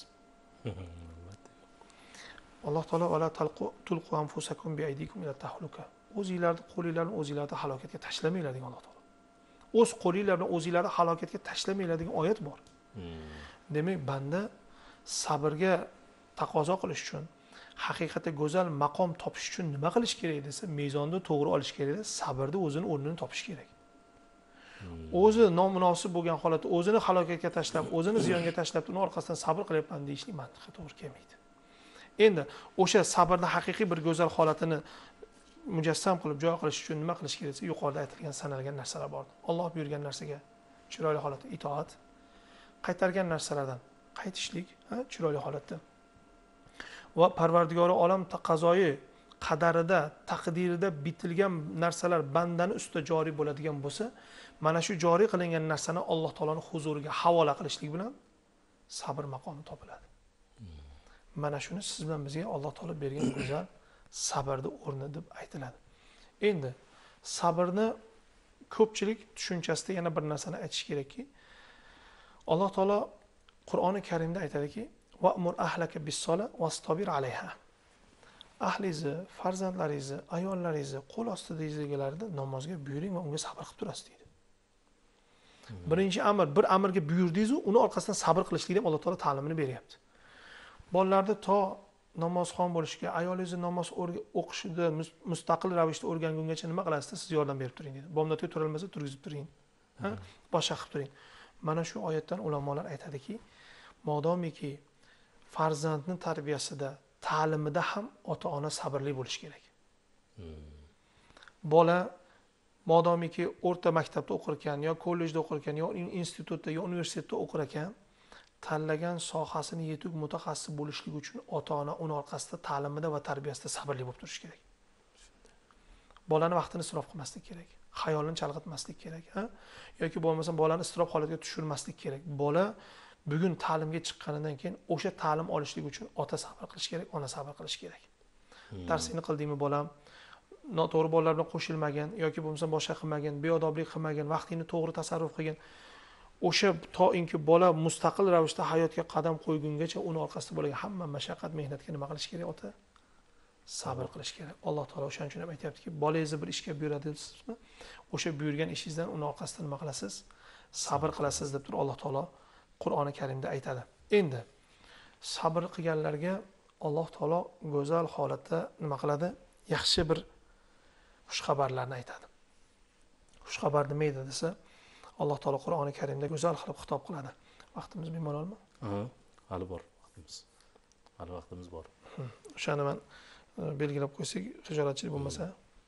Alloh taolo wala talqu tulqu anfusakum bi aydikum ila tahluka. O'zingizlarni qo'linglarni o'zingizlarga halokatga tashlamanglar degan Alloh taolo. O'z qo'linglar bilan o'zingizlarni halokatga tashlamanglar degan oyat bor. Demak, banda sabrga taqozo qilish uchun, haqiqatda go'zal maqom topish uchun nima qilish kerak desa, mezonni to'g'ri olish kerak desa, sabrda o'zini o'rnini topish kerak. O'zi nomunosib bo'lgan holatda o'zini halokatga tashlab, o'zini ziyonga tashlab, uni orqasidan sabr qilyapman deyishning mantiqi to'g'ri kelmaydi. Endi o'sha sabrning haqiqiy bir go'zal holatini mujassam qilib joy qilish uchun nima qilish kerak desa, yuqorida aytilgan sanalgan narsalar bor. Alloh buyurgan narsaga chiroyli holatda itoat, qaytargan narsalardan qaytishlik, ha, chiroyli holatda. Va Parvardigori olam taqozoyi qadarida, taqdirida bitilgan narsalar bandani ustida joriy bo'ladigan bo'lsa, mana shu joriy qilingan narsani Alloh taoloning huzuriga havola qilishlik bilan sabr maqomi topiladi. Mana shuni siz bilan bizga Alloh taolo bergan go'zal sabrning o'rni deb aytiladi. Endi sabrni ko'pchilik tushunchasida yana bir narsani aytish kerakki, Alloh taolo Qur'oni Karimda aytadiki, "Va'mur ahlaka bis-sola wastabir alayha." Ahlingizni, farzandlaringizni, ayollaringizni, qo'l ostidagilariga namozga buyuring va unga sabr qilib turasiz deydi. Birinchi amr, bir amrga buyurdingiz-ku, uni orqasidan sabr qilishlikni ham Alloh taolo ta'limini beryapti. Bolalarni to namozxon bo'lishga, ayolingizni namoz o'qishida mustaqil ravishda o'rgangungacha nima qilasizda siz yordam berib turing dedi. Bomdodga turolmasa turgizib turing. Ha? Boshqa qilib turing. Mana shu oyatdan ulamolar aytadiki, modomiki farzandning tarbiyasida, ta'limida ham ota-ona sabrli bo'lish kerak. Bola modomiki o'rta maktabda o'qir ekan, yo kollejda o'qir ekan, yo institutda, yo universitetda o'qir ekan, tanlagan sohasini yetuk mutaxassis bo'lishligi uchun ota-ona uni orqasida ta'limida va tarbiyasida sabrli bo'lib turish kerak. Bolani vaqtini isrof qilmaslik kerak. Xayolini chalg'itmaslik kerak, ha? Yoki bo'lmasa bolani isrof holatiga tushirmaslik kerak. Bola bugun ta'limga chiqqanidan keyin o'sha ta'lim olishlik uchun ota sabr qilish kerak, ona sabr qilish kerak. Hmm. Darsini qildingmi bolam? Noto'g'ri bolalar bilan qo'shilmagan yoki bo'lmasa boshqa qilmagan, beodoblik qilmagan, vaqtingni to'g'ri tasarruf qilgan. O'sha toinki bola mustaqil ravishda hayotga qadam qo'ygungacha uni orqasida bo'lgan hamma mashaqqat, mehnatga nima qilish kerak ota? Sabr qilish kerak. Alloh taolo o'shaning uchun ham aytayaptiki, bolangizni bir ishga buyuradingizmi? O'sha buyurgan ishingizdan uni orqasidan nima qilasiz? Sabr qilasiz deb turib Alloh taolo Qur'oni Karimda aytadi. Endi sabr qilganlarga Alloh taolo go'zal holatda nima qiladi? Yaxshi bir xush xabarlarni aytadi. Xush xabar nima edi desa, Alloh taolo Qur'oni Karimda go'zal qilib xitob qiladi. Vaqtimiz bemalolmi? Ha, hali bor vaqtimiz. Hali vaqtimiz bor. O'shani men belgilab qo'ysak, xijolatchilik bo'lmasa.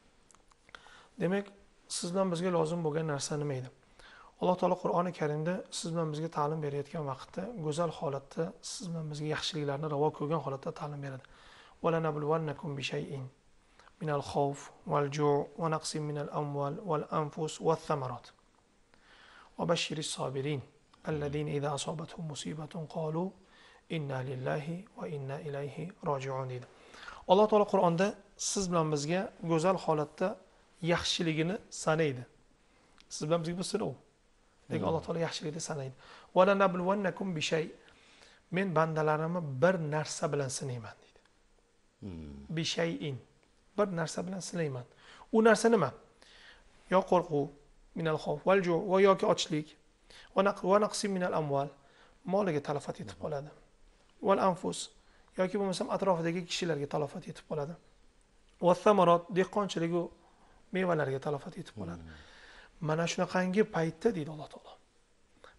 Demak, siz bilan bizga lozim bo'lgan narsa nima edi? Alloh taolo Qur'oni Karimda siz bilan bizga ta'lim berayotgan vaqtda, go'zal holatda, siz bilan bizga yaxshiliklarni ravo ko'rgan holatda ta'lim beradi. Wala nabluwannakum bi shay'in minal khawf wal ju' wa naqsin minal amwal wal anfus wath thamarat. Wa bashshiris sabirin alladhina idha asabatuhum musibatun qalu inna lillahi va inna ilayhi roji'un dedi. Alloh taolo Qur'onda siz bilan bizga go'zal holatda yaxshiligini sanaydi. Siz bilan bizga bu sinov. Lekin Alloh taolo yaxshilikni sanaydi. Wala nabluwannakum bi shay. Men bandalarimni bir narsa bilan sinayman deydi. Bi shay'in. Bir narsa bilan sinayman. U narsa nima? Yo qo'rquv, minal xawf val ju' va yoki ochlik, va naqsim minal amwal, moliga talafot yetib qoladi. Val anfus, yoki bo'lmasa atrofidagi kishilarga talafot yetib qoladi. Va thamarat, dehqonchilik va mevalarga talafot yetib qoladi. Mana shunaqangi paytda deydi Alloh taolo.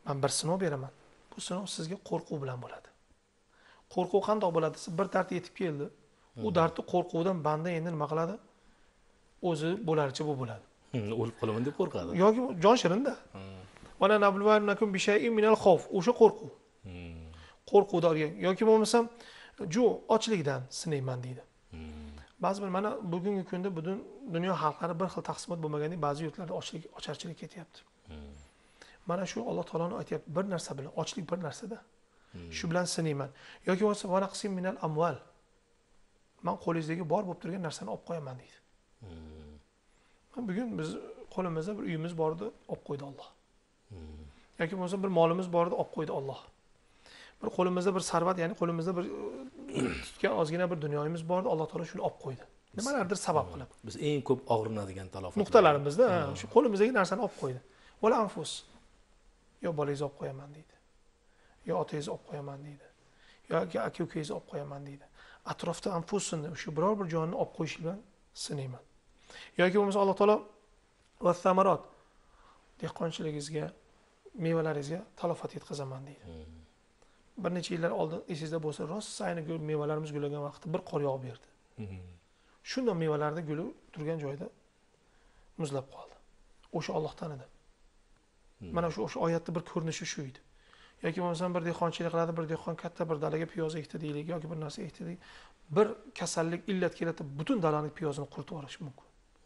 Men bir sinov beraman. Bu sinov sizga qo'rquv bilan bo'ladi. Qo'rquv qanday bo'ladi desa, bir dard yetib keldi. U dardni qo'rquvdan banda endi nima qiladi? O'zi bo'larcha bu bo'ladi. O'lib qolaman deb qo'rqadi. Yoki jon shirinda. Mana nabluvannakum bi shay'in minal xawf. O'sha qo'rquv. Qo'rquvdan yoki bo'lmasam, jo ochlikdan sinayman deydi. Ba'zi bir mana bugungi kunda butun dunyo xalqlari bir xil taqsimot bo'lmagandek, ba'zi yurtlarda ochlik, ocharchilik ketyapti. Mana shu Alloh taoloni aytayapti, bir narsa bilan, ochlik bir narsada. Shu bilan sinayman. Yoki bo'lsa va naqsim minal amval. Men qo'lingizdagi bor bo'lib turgan narsani olib qo'yaman deydi. Bugun biz qo'limizda bir uyimiz bor edi, olib qo'ydi Alloh. Yoki bo'lmasa bir molimiz bor edi, olib qo'ydi Alloh. Bir qo'limizda bir sarvat, ya'ni qo'limizda bir tutgan ozgina bir dunyomiz bor edi, Alloh taolo shuni olib qo'ydi. Nimalardir sabab qilib. Biz eng ko'p og'rinadigan talofat nuqtalarimizda shu qo'limizdagi narsani olib qo'ydi. Vala anfus. Yo bolangizni olib qo'yaman deydi. Yo otangizni olib qo'yaman deydi. Yoki aka-ukangizni olib qo'yaman deydi. Atrofda anfusni shu biror bir jonni olib qo'yish bilan sinayman. Yoki bo'lmasa Alloh taolo va samarot dehqonchiligingizga, mevalaringizga talofat yetkazaman deydi. Bir necha yillar oldin esingizda bo'lsa, rosa ayni mevalarimiz gullagan vaqtda bir qor yog'ib berdi. Shunda mevalarda guli turgan joyda muzlab qoldi. O'sha Allohdan edi. Mana shu o'sha oyatda bir ko'rinishi shu edi. Yoki bo'lmasam bir dehqonchilik qiladi, bir dehqon katta bir dalaga piyoz ekdi deylik, yoki bir narsa ekdi deylik. Bir kasallik illat keladi, butun dalaning piyozini quritib yuborish mumkin.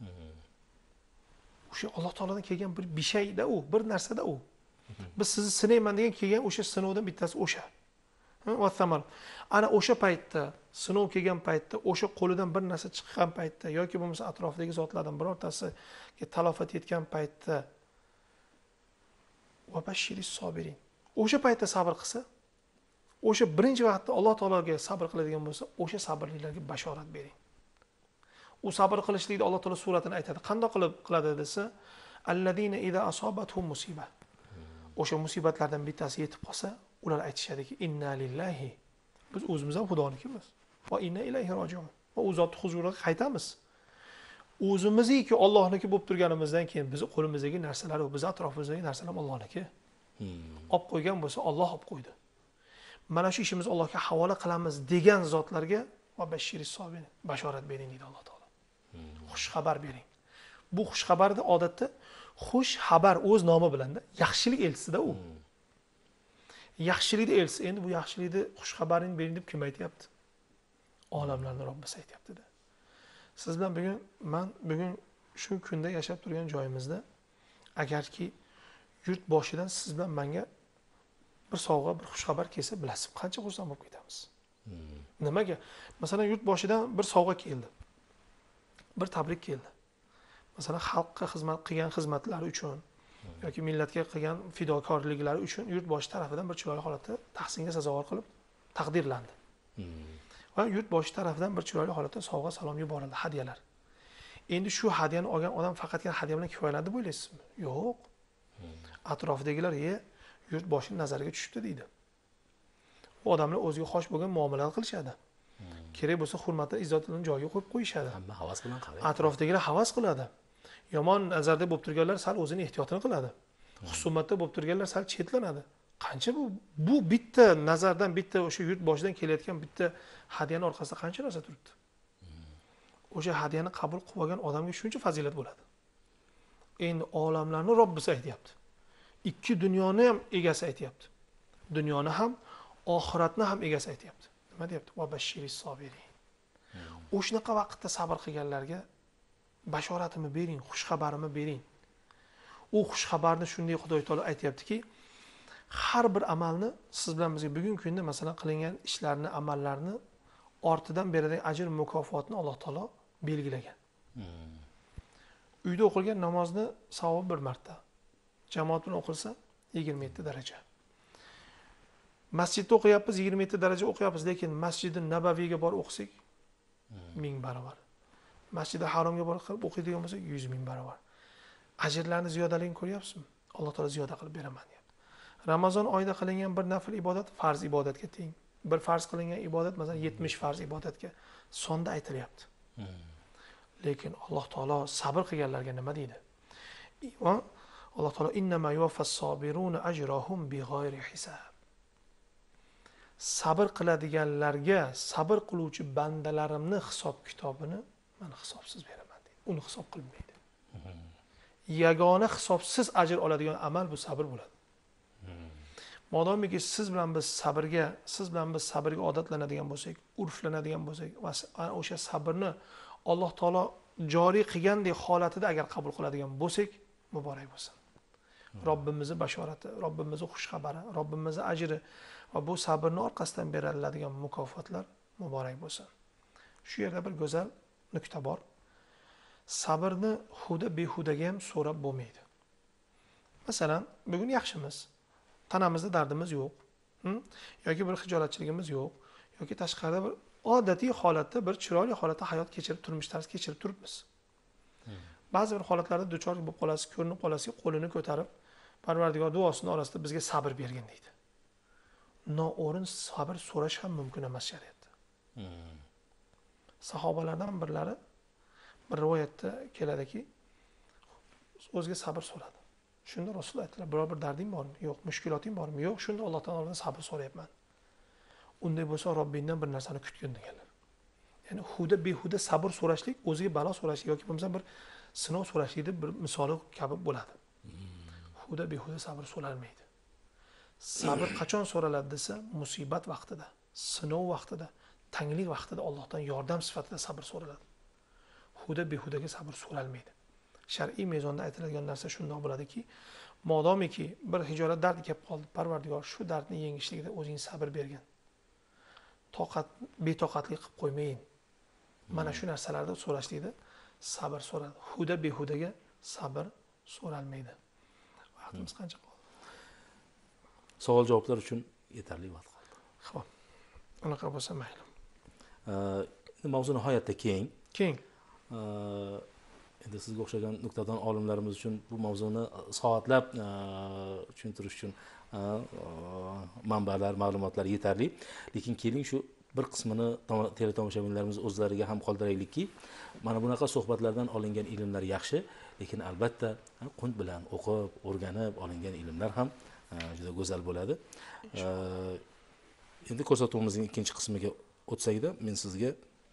O'sha Alloh taoladan kelgan bir bishayda u, bir narsada u. Biz sizni sinayman degan kelgan o'sha sinovdan bittasi o'sha. Va samar. Ana o'sha paytda, sinov kelgan paytda, o'sha qo'lidan bir narsa chiqqan paytda yoki bo'lmasa atrofdagi zotlardan birortasiga talofat yetgan paytda va bashiris sobirin. O'sha paytda sabr qilsa, o'sha birinchi vaqtda Alloh taologa sabr qiladigan bo'lsa, o'sha sabrlilarga bashorat bering. U sabr qilishlikda Alloh taolo suratini aytadi. Qanday qilib qiladi desa, allazina iza asabatuhum musiba. O'sha musibatlardan bittasi yetib qolsa, ular aytishadiki, inna lillahi. Biz o'zimiz ham Xudonikimiz. Va inna ilayhi rojiun. Va u zotning huzuriga qaytamiz. O'zimizniki Allohniki bo'lib turganimizdan keyin biz qo'limizdagi narsalar, biz atrofimizdagi narsalar Allohniki. Olib qo'ygan bo'lsa, Alloh olib qo'ydi. Mana shu ishimizni Allohga havola qilamiz degan zotlarga va bashiris sobirin, bashorat bering deydi Alloh taolo. Xush xabar bering. Bu xush xabarda odatda xush xabar o'z nomi bilan-da, yaxshilik elchisida u. Yaxshilikni elchisi. Endi bu yaxshilikni xush xabarini bering deb kim aytayapti? Olamlarning Robbisi aytayapti-da. Siz bilan bugun men bugun shu kunda yashab turgan joyimizda agarki yurt boshidan siz bilan menga bir sovg'a, bir xush xabar kelsa, bilasiz, qancha xursand bo'lib ketamiz. Nimaga? Masalan, yurt boshidan bir sovg'a keldi. Bir tabrik keldi. Masalan, xalqqa xizmat qilgan xizmatlari uchun yoki millatga qilgan fidokorliklari uchun yurtboshi tarafidan bir chiroyli holatda tahsinga sazovor qilib taqdirlandi. Va yurtboshi tarafidan bir chiroyli holatda sovg'a salom yuborildi, hadyalar. Endi shu hadyani olgan odam faqatgina hadya bilan kifoyalanadi deb o'ylaysizmi? Yo'q. Atrofidagilar ye yurtboshining nazariga tushibdi deydi. U odamlar o'ziga xosh bo'lgan muomalalar qilishadi. Kerak bo'lsa hurmatni, izzatini joyiga qo'yib qo'yishadi. Hamma havas bilan qaraydi. Atrofdagilar havas qiladi. Yomon nazarda bo'lib turganlar sal o'zini ehtiyotini qiladi. Husumatda bo'lib turganlar sal chetlanadi. Qancha bu bu bitta nazardan, bitta o'sha yurt boshidan kelayotgan bitta hadyaning orqasida qancha narsa turibdi. O'sha hadyani qabul qilib olgan odamga shuncha fazilat bo'ladi. Endi olamlarning Robbisi aytayapti. Ikki dunyoni ham egasi aytayapti. Dunyoni ham, oxiratni ham egasi aytayapti. Nima deyapti? Va bashiris sobirin. O'shnaqa vaqtda sabr qilganlarga bashoratimni bering, xush xabarimni bering. U xush xabarni shunday Xudo taolo aytayaptiki, har bir amalni siz bilan bizga bugungi kunda masalan qilingan ishlarni, amallarni ortidan beradigan ajr mukofotini Alloh taolo belgilagan. Uyda o'qilgan namozni savob bir marta, jamoat bilan o'qilsa yigirma yetti daraja. Masjidda o'qiyapmiz, yigirma yetti daraja o'qiyapmiz, lekin Masjid-i Nabaviyga borib o'qisak ming barobar. Masjid-i Haromga borib o'qiydigan bo'lsak yuz ming barobar. Ajrlarni ziyodaligini ko'ryapsizmi? Alloh taolo ziyoda qilib beraman deyapti. Ramazon oyida qilingan bir nafl ibodat farz ibodatga teng. Bir farz qilingan ibodat masalan yetmish farz ibodatga sonda aytilyapti. Lekin Alloh taolo sabr qilganlarga nima deydi? Va Alloh taolo innama yuvaffas sabiruna ajrahum bighayri hisab. Sabr qiladiganlarga, sabr qiluvchi bandalarimni hisob kitobini men hisobsiz beraman deydi. Uni hisob qilmaydi. Yagona hisobsiz ajr oladigan amal bu sabr bo'ladi. Modomiki siz bilan biz sabrga, siz bilan biz sabrga odatlanadigan bo'lsak, urflanadigan bo'lsak va o'sha sabrni Alloh taolo joriy qilgandek holatida agar qabul qiladigan bo'lsak, muborak bo'lsin. Robbimizning bashorati, Robbimizning xushxabari, Robbimizning ajri va bu sabrning orqasidan beriladigan mukofotlar muborak bo'lsin. Shu yerda bir go'zal nuqta bor. Sabrni huda behudaga ham so'rab bo'lmaydi. Masalan, bugun yaxshimiz. Tanamizda dardimiz yo'q. Yoki bir xijolatchiligimiz yo'q, yoki tashqarida bir odatiy holatda, bir chiroyli holatda hayot kechirib, turmush tarz kechirib turibmiz. Ba'zi bir holatlarda duchor bo'lib qolasiz, ko'rinib qolasiz, qo'lini ko'tarib, Parvardigor duosining orasida bizga sabr bergin deydi. Noo'rin sabr so'rash ham mumkin emas shariatda. Sahobalardan birlari bir rivoyatda keladiki, o'ziga sabr so'radi. Shunda Rasul aytdilar, biror bir darding bormi? Yo'q. Mushkuloting bormi? Yo'q. Shunda Alloh taolodan sabr so'rayapman. Unday bo'lsa Robbingdan bir narsani kutgin deganlar. Ya'ni huda behuda sabr so'rashlik o'ziga balo so'rashlik yoki bo'lmasa bir sinov so'rashlikning bir misoli kabi bo'ladi. Huda behuda sabr so'ralmaydi. Sabr qachon so'raladi desa, musibat vaqtida, sinov vaqtida, tanglik vaqtida Allohdan yordam sifatida sabr so'raladi. Huda behudaga sabr so'ralmaydi. Shar'iy mezonda aytiladigan narsa shundoq bo'ladiki, modomiki bir hijolat dard kelib qoldi, Parvardigor shu dardni yengishligida o'zing sabr bergin. Toqat, betoqatlik qilib qo'ymayin. Mana shu narsalarda so'rashlikda sabr so'radi. Huda behudaga sabr so'ralmaydi. Vaqtimiz qancha qoldi? Savol javoblar uchun yetarli vaqt qoldi. Xo'p. Unaqa bo'lsa mayli. Mavzu nihoyatda keng. Keng. Endi sizga o'xshagan nuqtadan olimlarimiz uchun bu mavzuni soatlab tushuntirish uchun manbalar, ma'lumotlar yetarli. Lekin keling shu bir qismini teletomoshabinlarimiz o'zlariga ham qoldiraylikki, mana bunaqa suhbatlardan olingan ilmlar yaxshi, lekin albatta qunt bilan o'qib, o'rganib olingan ilmlar ham juda go'zal bo'ladi. Endi ko'rsatuvimizning ikkinchi qismiga o'tsakda, men sizga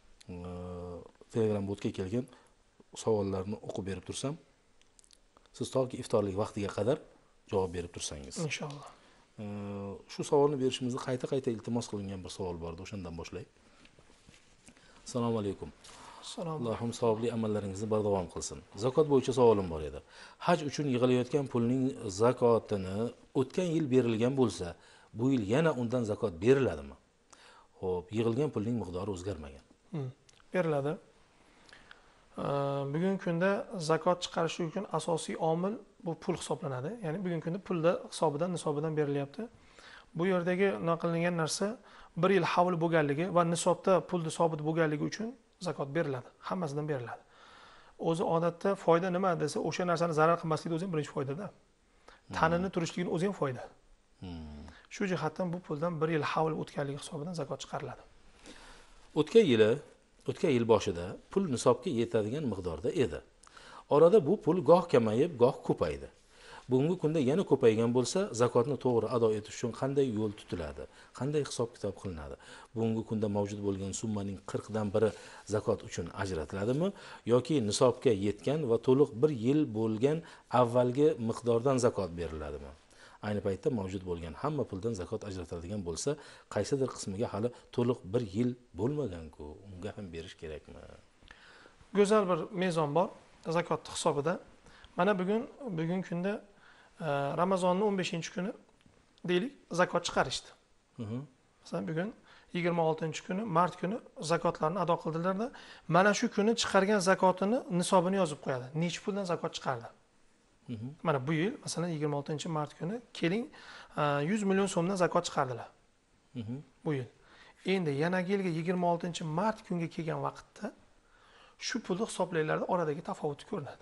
Telegram botga kelgan savollarni o'qib berib tursam, siz toki iftorlik vaqtiga qadar javob berib tursangiz. Inshaalloh. Shu savolni berishimizni qayta-qayta iltimos qilingan bir savol bor edi, o'shandan boshlay. Assalomu alaykum. Assalom. Allohim savobli amallaringizni bardavom qilsin. Zakot bo'yicha savolim bor edi. Haj uchun yig'ilayotgan pulning zakotini o'tgan yil berilgan bo'lsa, bu yil yana undan zakot beriladimi? Xo'p, yig'ilgan pulning miqdori o'zgarmagan. Hmm. Beriladi. Bugungi kunda zakot chiqarish uchun asosiy omil bu pul hisoblanadi. Ya'ni bugungi kunda pulda hisobidan, nisobidan berilyapti. Bu yerdagi naqlingan narsa bir yil havl bo'lganligi va nisobda pulni sobit bo'lganligi uchun zakot beriladi. Hammasidan beriladi. O'zi odatda foyda nima desa, o'sha narsani zarar qilmaslikda o'zi ham birinchi foydada. Tanini turishligini o'zi ham foyda. Shu jihatdan bu puldan bir yil havl o'tganligi hisobidan zakot chiqariladi. O'tgan yili O'tgan yil boshida pul nisobga yetadigan miqdorda edi. Orada bu pul goh kamayib, goh ko'paydi. Bugungi kunda yana ko'paygan bo'lsa, zakotni to'g'ri ado etish uchun qanday yo'l tutiladi? Qanday hisob-kitob qilinadi? Bugungi kunda mavjud bo'lgan summaning qirq dan biri zakot uchun ajratiladimi yoki nisobga yetgan va to'liq bir yil bo'lgan avvalgi miqdordan zakot beriladimi? Ayni paytda mavjud bo'lgan hamma puldan zakot ajratiladigan bo'lsa, qaysidir qismiga hali to'liq bir yil bo'lmagan-ku, unga ham berish kerakmi? Go'zal bir mezon bor zakot hisobida. Mana bugun bugungi kunda Ramazonning o'n beshinchi kuni deylik, zakot chiqarishdi. Masalan, bugun yigirma oltinchi kuni, mart kuni zakotlarni ado qildilarda, mana shu kuni chiqargan zakotini, nisobini yozib qo'yadi. Necha puldan zakot chiqardi? Mana bu yil masalan yigirma oltinchi mart kuni keling yuz million so'mdan zakot chiqardilar. Bu yil. Endi yana yilga yigirma oltinchi mart kunga kelgan vaqtda shu pulni hisoblaylarda oradagi tafovut ko'rinadi.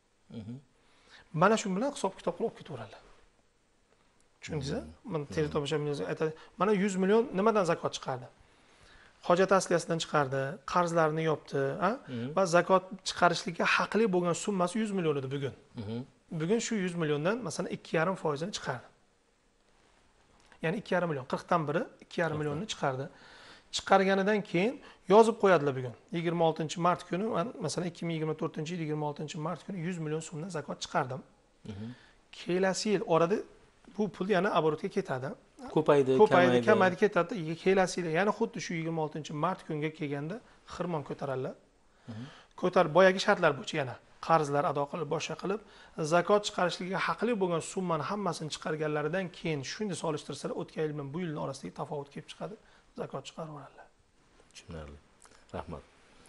Mana shu bilan hisob-kitob qilib olib ketaveradilar. Tushundingizmi? Mana teletomoshabinlar aytadi, mana yuz million nimadan zakot chiqardi? Hojat asliyasidan chiqardi, qarzlarini yopdi, va zakot chiqarishlikka haqli bo'lgan summasi yuz million edi bugun. bugun shu yuz milliondan masalan ikki yarim foizini chiqardi. Ya'ni ikki yarim million, qirqdan biri ikki yarim millionni chiqardi. Chiqarganidan keyin yozib qo'yadilar bugun. yigirma oltinchi mart kuni, masalan ikki ming yigirma to'rtinchi yil yigirma oltinchi mart kuni yuz million so'mdan zakot chiqardim. Kelasi yil orada bu pul yana оборотga ketadi. Ko'paydi, ko'paydi, kamaydi, ketadi. Kelasi yil yana xuddi shu yigirma oltinchi mart kunga kelganda xirmon ko'taradilar. Ko'tarib boyagi shartlar bo'yicha yana qarzlar ado qilib, boshqa qilib, zakot chiqarishligiga haqli bo'lgan summani hammasini chiqarganlaridan keyin shunda solishtirsalar, o'tgan yil bilan bu yilning orasidagi tafovut kelib chiqadi. Zakot chiqarib oladilar. Tushunarli. Rahmat.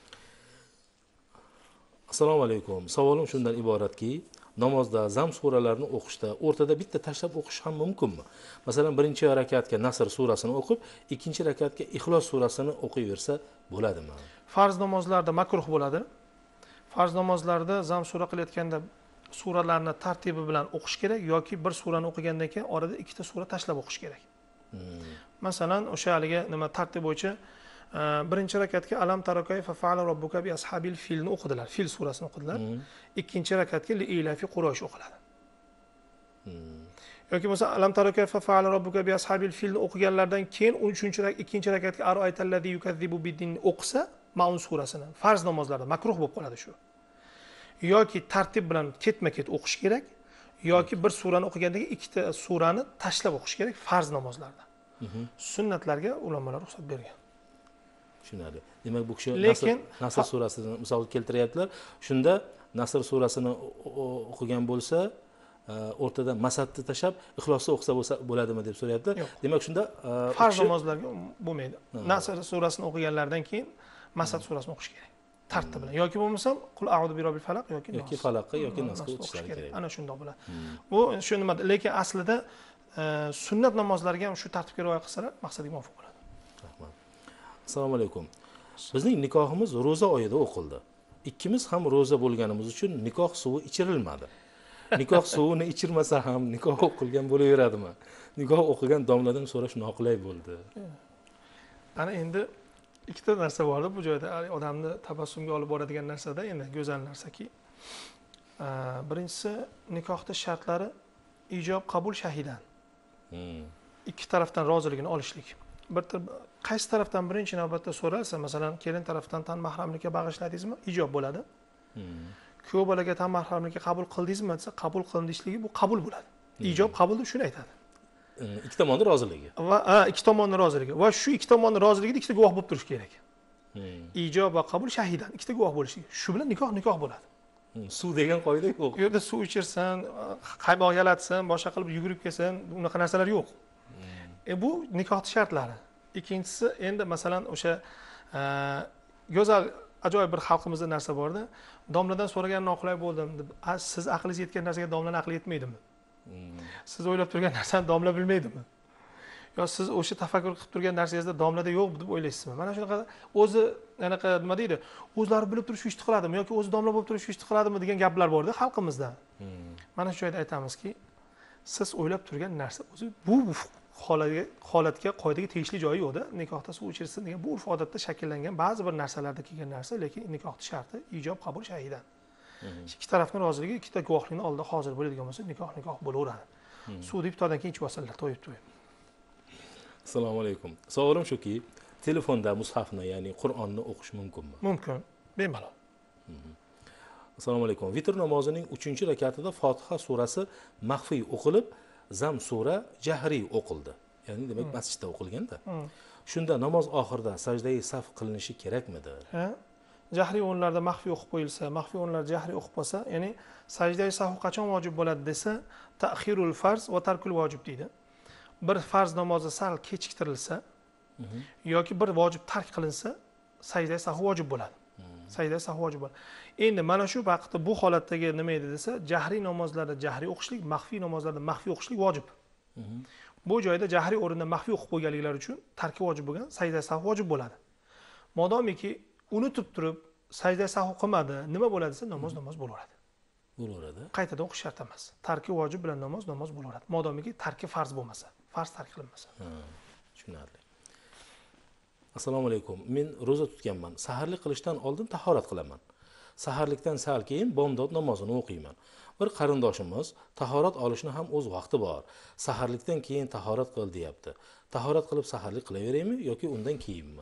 Assalomu alaykum. Savolim shundan iboratki, namozda zam suralarini o'qishda o'rtada bitta tashlab o'qish ham mumkinmi? Masalan, birinchi rakatga Nasr surasini o'qib, ikkinchi rakatga Ixlos surasini o'qiyversa bo'ladimi? Farz namozlarda makruh bo'ladi. Farz namozlarda zam sura qilayotganda suralarni tartibi bilan o'qish kerak yoki bir surani o'qigandan keyin orada ikkita sura tashlab o'qish kerak. Hmm. Masalan, o'sha haligi nima tartib bo'yicha birinchi rakatga alam tarakay fa fa'ala robbuka bi ashabil filni o'qidilar. Fil surasini o'qidilar. Hmm. Ikkinchi rakatga li ilafi Quraysh o'qiladi. Hmm. Yoki bo'lsa alam tarakay fa fa'ala robbuka bi ashabil filni o'qiganlardan keyin uchinchi rak ikkinchi rakatga aroaytallazi yukazzibu biddin o'qisa, Maun surasini farz namozlarda makruh bo'lib qoladi shu. Yoki tartib bilan ketma-ket o'qish kerak, yoki bir surani o'qiganda ikkita surani tashlab o'qish kerak farz namozlarda. Sunnatlarga ulamolar ruxsat bergan. Tushunarli. Demak, bu kishi Lekin Nasr surasini misol keltiryaptilar. Shunda Nasr surasini o'qigan bo'lsa, o'rtadan Masadni tashlab Ixlosni o'qisa bo'lsa bo'ladimi deb so'rayapti. Demak, shunda farz namozlarga bo'lmaydi. Nasr surasini o'qiganlardan keyin Masad surasini o'qish kerak. Tartib bilan yoki bo'lmasa qul a'udhu bi robbil falaq yoki yoki falaqqa yoki nasga o'qish kerak. Ana shundoq bo'ladi. Bu shu nima, lekin aslida sunnat namozlarga ham shu tartibga rioya qilsalar maqsadga muvofiq bo'ladi. Rahmat. Assalomu alaykum. Bizning nikohimiz ro'za oyida o'qildi. Ikkimiz ham ro'za bo'lganimiz uchun nikoh suvi ichirilmadi. Nikoh suvini ichirmasa ham nikoh o'qilgan bo'laveradimi? Nikoh o'qigan domladan so'rash noqulay bo'ldi. Ana endi ikkita narsa bor bu joyda, odamni tabassumga olib boradigan narsada endi go'zal narsaki. Birinchisi, nikohda shartlari ijob, qabul, shahidan. Hmm. Ikki tarafdan roziligini olishlik. Bir qaysi tarafdan birinchi navbatda so'ralsa, masalan, kelin tarafdan tan mahramlikka bag'ishladingizmi? Ijob bo'ladi. Hmm. Kuyov bolaga tan mahramlikka qabul qildingizmi desa, qabul qilindishligi bu qabul bo'ladi. Ijob, qabulni shuni aytadi. Ikki tomonning roziligi. Va ha, ikki tomonning roziligi. Va shu ikki tomonning roziligida ikkita guvoh bo'lib turish kerak. Hmm. Ijob va qabul shahidan ikkita guvoh bo'lishi. Shu bilan nikoh nikoh bo'ladi. Hmm. Suv degan qoida yo'q. U yerda suv ichirsan, qaymoq yalatsan, boshqa qilib yugurib kelsan, unaqa narsalar yo'q. Hmm. E bu nikohning shartlari. Ikkinchisi, endi masalan o'sha go'zal ajoyib bir xalqimizda narsa borda, domladan so'ragan noqulay bo'ldim deb, siz aqlingiz yetgan narsaga domlaning aqli yetmaydimi? Siz o'ylab turgan narsani domla bilmaydimi? Yo siz o'sha tafakkur qilib turgan narsangizda domlada yo'q deb o'ylaysizmi? Mana shunaqa o'zi anaqa nima deydi? O'zlari bilib turib shu ishni qiladimi yoki o'zi domla bo'lib turib shu ishni qiladimi degan gaplar borda xalqimizda. Mana shu joyda aytamizki, siz o'ylab turgan narsa o'zi bu holatga, holatga, qoidaga tegishli joyi yo'qda. Nikohda suv ichirsin degan bu urf odatda shakllangan ba'zi bir narsalarda kelgan narsa, lekin nikohning sharti ijob, qabul, shahidan. Ikki tarafning roziligi, ikkita guvohlikning oldida hozir bo'ladigan bo'lsa, nikoh nikoh bo'laveradi. Suvni iftordan keyin ichib olsalar to'yib to'yib. Assalomu alaykum. Savolim shuki, telefonda mushafni, ya'ni Qur'onni o'qish mumkinmi? Mumkin, bemalol. Assalomu alaykum. Vitr namozining uchinchi rakatida Fotiha surasi maxfiy o'qilib, zam sura jahriy o'qildi. Ya'ni demak masjidda o'qilganda. Shunda namoz oxirida sajdai saf qilinishi kerakmidi? Ha? Jahriy o'rinlarda maxfiy o'qib qo'yilsa, maxfiy o'rinlarda jahriy o'qib qolsa, ya'ni sajdai sahv qachon vojib bo'ladi desa, ta'khirul farz va tarkul vojib deydi. Bir farz namozi sal kechiktirilsa yoki bir vojib tark qilinsa, sajdai sahv vojib bo'ladi. Sajdai sahv vojib bo'ladi. Endi mana shu vaqtda bu holatdagi nima edi desa, jahriy namozlarda jahriy o'qishlik, maxfiy namozlarda maxfiy o'qishlik vojib. Bu joyda jahriy o'rinda maxfiy o'qib qo'yganliklari uchun tarki vojib bo'lgan, sajdai sahv vojib bo'ladi. Modomiki unutib turib sajda sahv qilmadi, nima bo'ladi desa, namoz namoz bo'laveradi. Bo'laveradi. Qaytadan o'qish shart emas. Tarki vojib bilan namoz namoz bo'laveradi. Modomiki tarki farz bo'lmasa, farz tark qilinmasa. Ha, tushunarli. Assalomu alaykum. Men roza tutganman. Saharlik qilishdan oldin tahorat qilaman. saharlikdan sal keyin bomdod namozini o'qiyman. Bir qarindoshimiz tahorat olishni ham o'z vaqti bor. Saharlikdan keyin tahorat qil deyapti. Tahorat qilib saharlik qilaveraymi yoki undan keyinmi?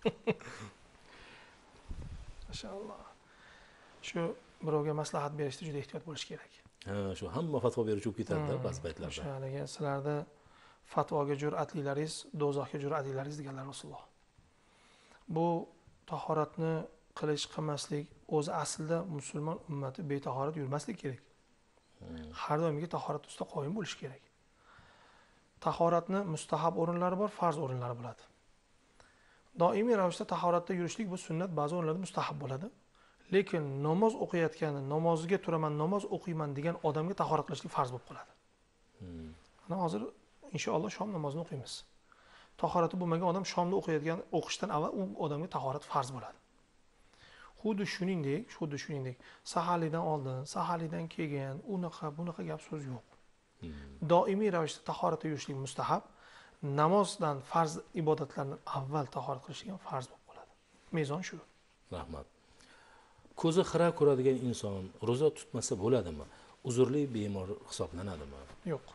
Maşallah. Shu birovga maslahat berishda juda ehtiyot bo'lish kerak. Ha, shu hamma fatvo beruvchi bo'lib ketadi ba'zi paytlarda. O'shanaga sizlarda fatvoga jur'atlilaringiz, do'zaxga jur'atlilaringiz deganlar Rasululloh. Bu tahoratni qilish, qilmaslik o'zi aslida musulmon ummati betahorat yurmaslik kerak. Har doimgi tahorat ustida qoyim bo'lish kerak. Tahoratni mustahab o'rinlari bor, farz o'rinlari bo'ladi. Doimiy ravishda tahoratda yurishlik bu sunnat, ba'zi o'rinlarda mustahab bo'ladi. Lekin namoz o'qiyotganda, namoziga turaman, namoz o'qiyman degan odamga tahorat qilishlik farz bo'lib qoladi. Mana hozir inshaalloh shom namozini o'qiymiz. Tahorati bo'lmagan odam shomni o'qiyotgan, o'qishdan avval u odamga tahorat farz bo'ladi. Xuddi shuningdek, xuddi shuningdek, saharlikdan oldin, saharlikdan keyin unaqa, bunaqa gap so'z yo'q. Doimiy ravishda tahoratda yurishlik mustahab, namozdan farz ibodatlardan avval tahorat qilishlik ham farz bo'lib qoladi. Mezon shu. Rahmat. Ko'zi xira ko'radigan inson roza tutmasa bo'ladimi? Uzrli bemor hisoblanadimi? Yo'q.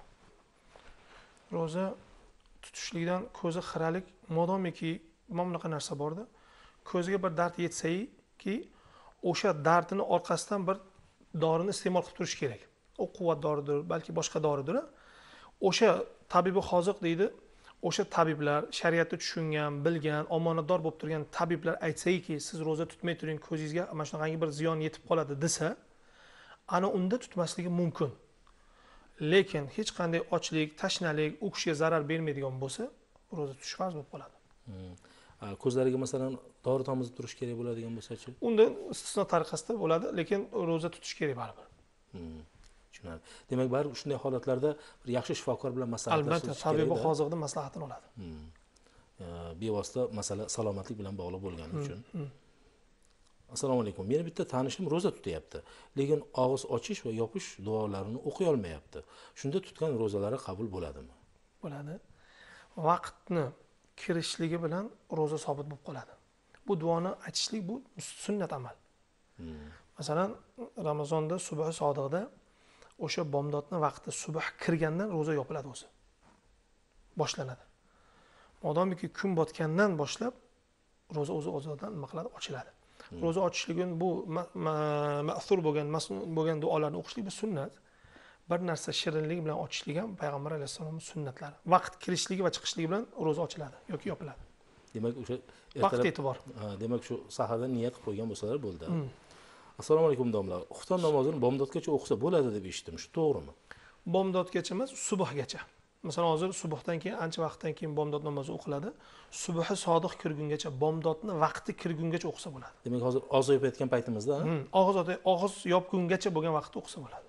Roza tutishlikdan ko'zi xiralik modomiki mana bunaqa narsa borda, ko'ziga bir dard yetsaki, o'sha dardini orqasidan bir dorini iste'mol qilib turish kerak. O quvvat doridir, balki boshqa doridir. O'sha tabibi hoziq deydi, o'sha tabiblar, shariatni tushungan, bilgan, omonatdor bo'lib turgan tabiblar aytsaki, siz roza tutmay turing, ko'zingizga mana shunaqangi bir ziyon yetib qoladi desa, ana unda tutmasligi mumkin. Lekin hech qanday ochlik, tashnalik u kishiga zarar bermaydigan bo'lsa, roza tutish farz bo'lib qoladi. Hmm. Ko'zlariga masalan dori tomizib turish kerak bo'ladigan bo'lsa-chi? Unda istisno tariqasida bo'ladi, lekin roza tutish kerak baribir. Hmm. Tushunarli. Demak, baribir shunday holatlarda bir yaxshi shifokor bilan maslahatlashib albatta tabibi hoziqdan maslahatini oladi. Hmm. Bevosita masala salomatlik bilan bog'liq bo'lgani uchun. Assalomu alaykum. Meni bitta tanishim roza tutyapti, lekin og'iz ochish va yopish duolarini o'qiy olmayapti. Shunda tutgan rozalari qabul bo'ladimi? Bo'ladi. Vaqtni kirishligi bilan roza sobit bo'lib qoladi. Bu duoni aytishlik bu sunnat amal. Hmm. Masalan, Ramazonda subh sodiqda o'sha bomdodni vaqti subh kirgandan roza yopiladi o'zi. Boshlanadi. Modomiki kun botgandan boshlab roza o'zi o'zidan nima qiladi? Ochiladi. Roza ochishligin bu ma'thur bo'lgan, masnun bo'lgan duolarni o'qishlik bu sunnat. Bir narsa shirinlik bilan ochishlik ham payg'ambar alayhisolamning sunnatlari. Vaqt kirishligi va chiqishligi bilan roza ochiladi yoki yopiladi. Demak, o'sha vaqt e'tibor. Ha, demak shu saharda niyat qilib qo'ygan bo'lsalar bo'ldi. Assalomu alaykum domlalar. Xufton namozini bomdodgacha o'qisa bo'ladi deb eshitdim. Shu to'g'rimi? Bomdodgacha emas, subhgacha. Masalan, hozir subhdan keyin ancha vaqtdan keyin bomdod namozi o'qiladi. Subhi sodiq kirgungacha, bomdodni vaqti kirgungacha o'qisa bo'ladi. Demak, hozir og'iz yopayotgan paytimizda, ha? Og'iz og'iz yopgungacha bo'lgan vaqtda o'qisa bo'ladi.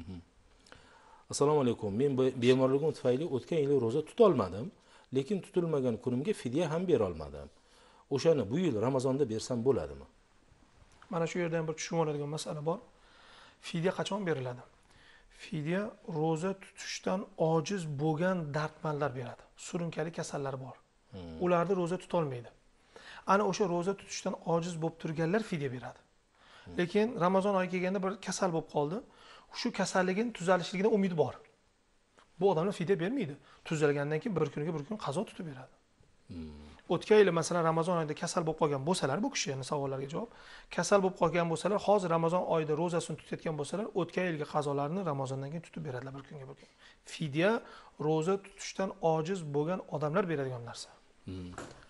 Assalomu alaykum. Men bemorligim tufayli o'tgan yil roza tuta olmadim, lekin tutilmagan kunimga fidya ham bera olmadim. O'shani bu yil Ramazonda bersam bo'ladimi? Mana shu yerda ham bir tushunib oladigan masala bor. Fidya qachon beriladi? Fidya roza tutishdan ojiz bo'lgan dardmandlar beradi. Surunkali kasallar bor. Hmm. Ularni roza tuta olmaydi. Ana o'sha roza tutishdan ojiz bo'lib turganlar fidya beradi. Hmm. Lekin Ramazon oyi kelganda bir kasal bo'lib qoldi. Shu kasalligini tuzalishligidan umid bor. Bu odamlar fidya bermaydi. Tuzalgandan keyin bir kuniga bir kun qazo tutib beradi. Hmm. O'tgan yil masalan Ramazon oyida kasal bo'lib qolgan bo'lsalar, bu kishi, yani savollarga javob, kasal bo'lib qolgan bo'lsalar, hozir Ramazon oyida rozasini tutayotgan bo'lsalar, o'tgan yilgi qazolarni Ramazondan keyin tutib beradilar bir kunga bir kun. Fidya roza tutishdan ojiz bo'lgan odamlar beradigan narsa. Hmm.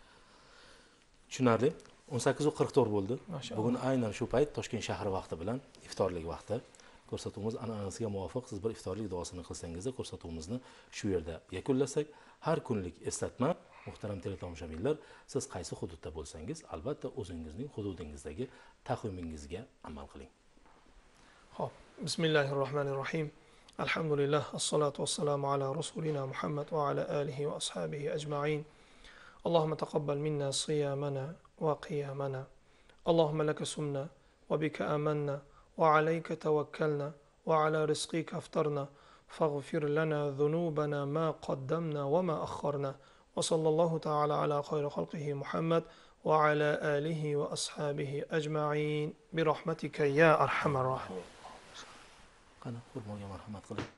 Tushunarli. o'n sakkiz qirq to'rt bo'ldi. Bugun aynan shu payt Toshkent shahri vaqti bilan iftorlik vaqti. Ko'rsatuvimiz an'anasiga muvofiq siz bir iftorlik duosini qilsangizda ko'rsatuvimizni shu yerda yakunlasak, har kunlik eslatma. Muhtaram teletomoshabinlar, siz qaysi hududda bo'lsangiz, albatta o'zingizning hududingizdagi taqvimingizga amal qiling. Xo'p, bismillahirrohmanirrohim. Alhamdulillah, assalatu wassalamu ala rasulina Muhammad va ala alihi va ashabihi ajma'in. Allohumma taqabbal minna siyamana va qiyamana. Allohumma laka sumna va bika amanna va alayka tawakkalna va ala rizqika aftarna. Faghfir lana dhunubana ma qaddamna wa ma akharna. وصلى الله تعالى على خير خلقه محمد وعلى آله وأصحابه أجمعين برحمتك يا أرحم الراحمين. Qani, Xudoga marhamat qiling.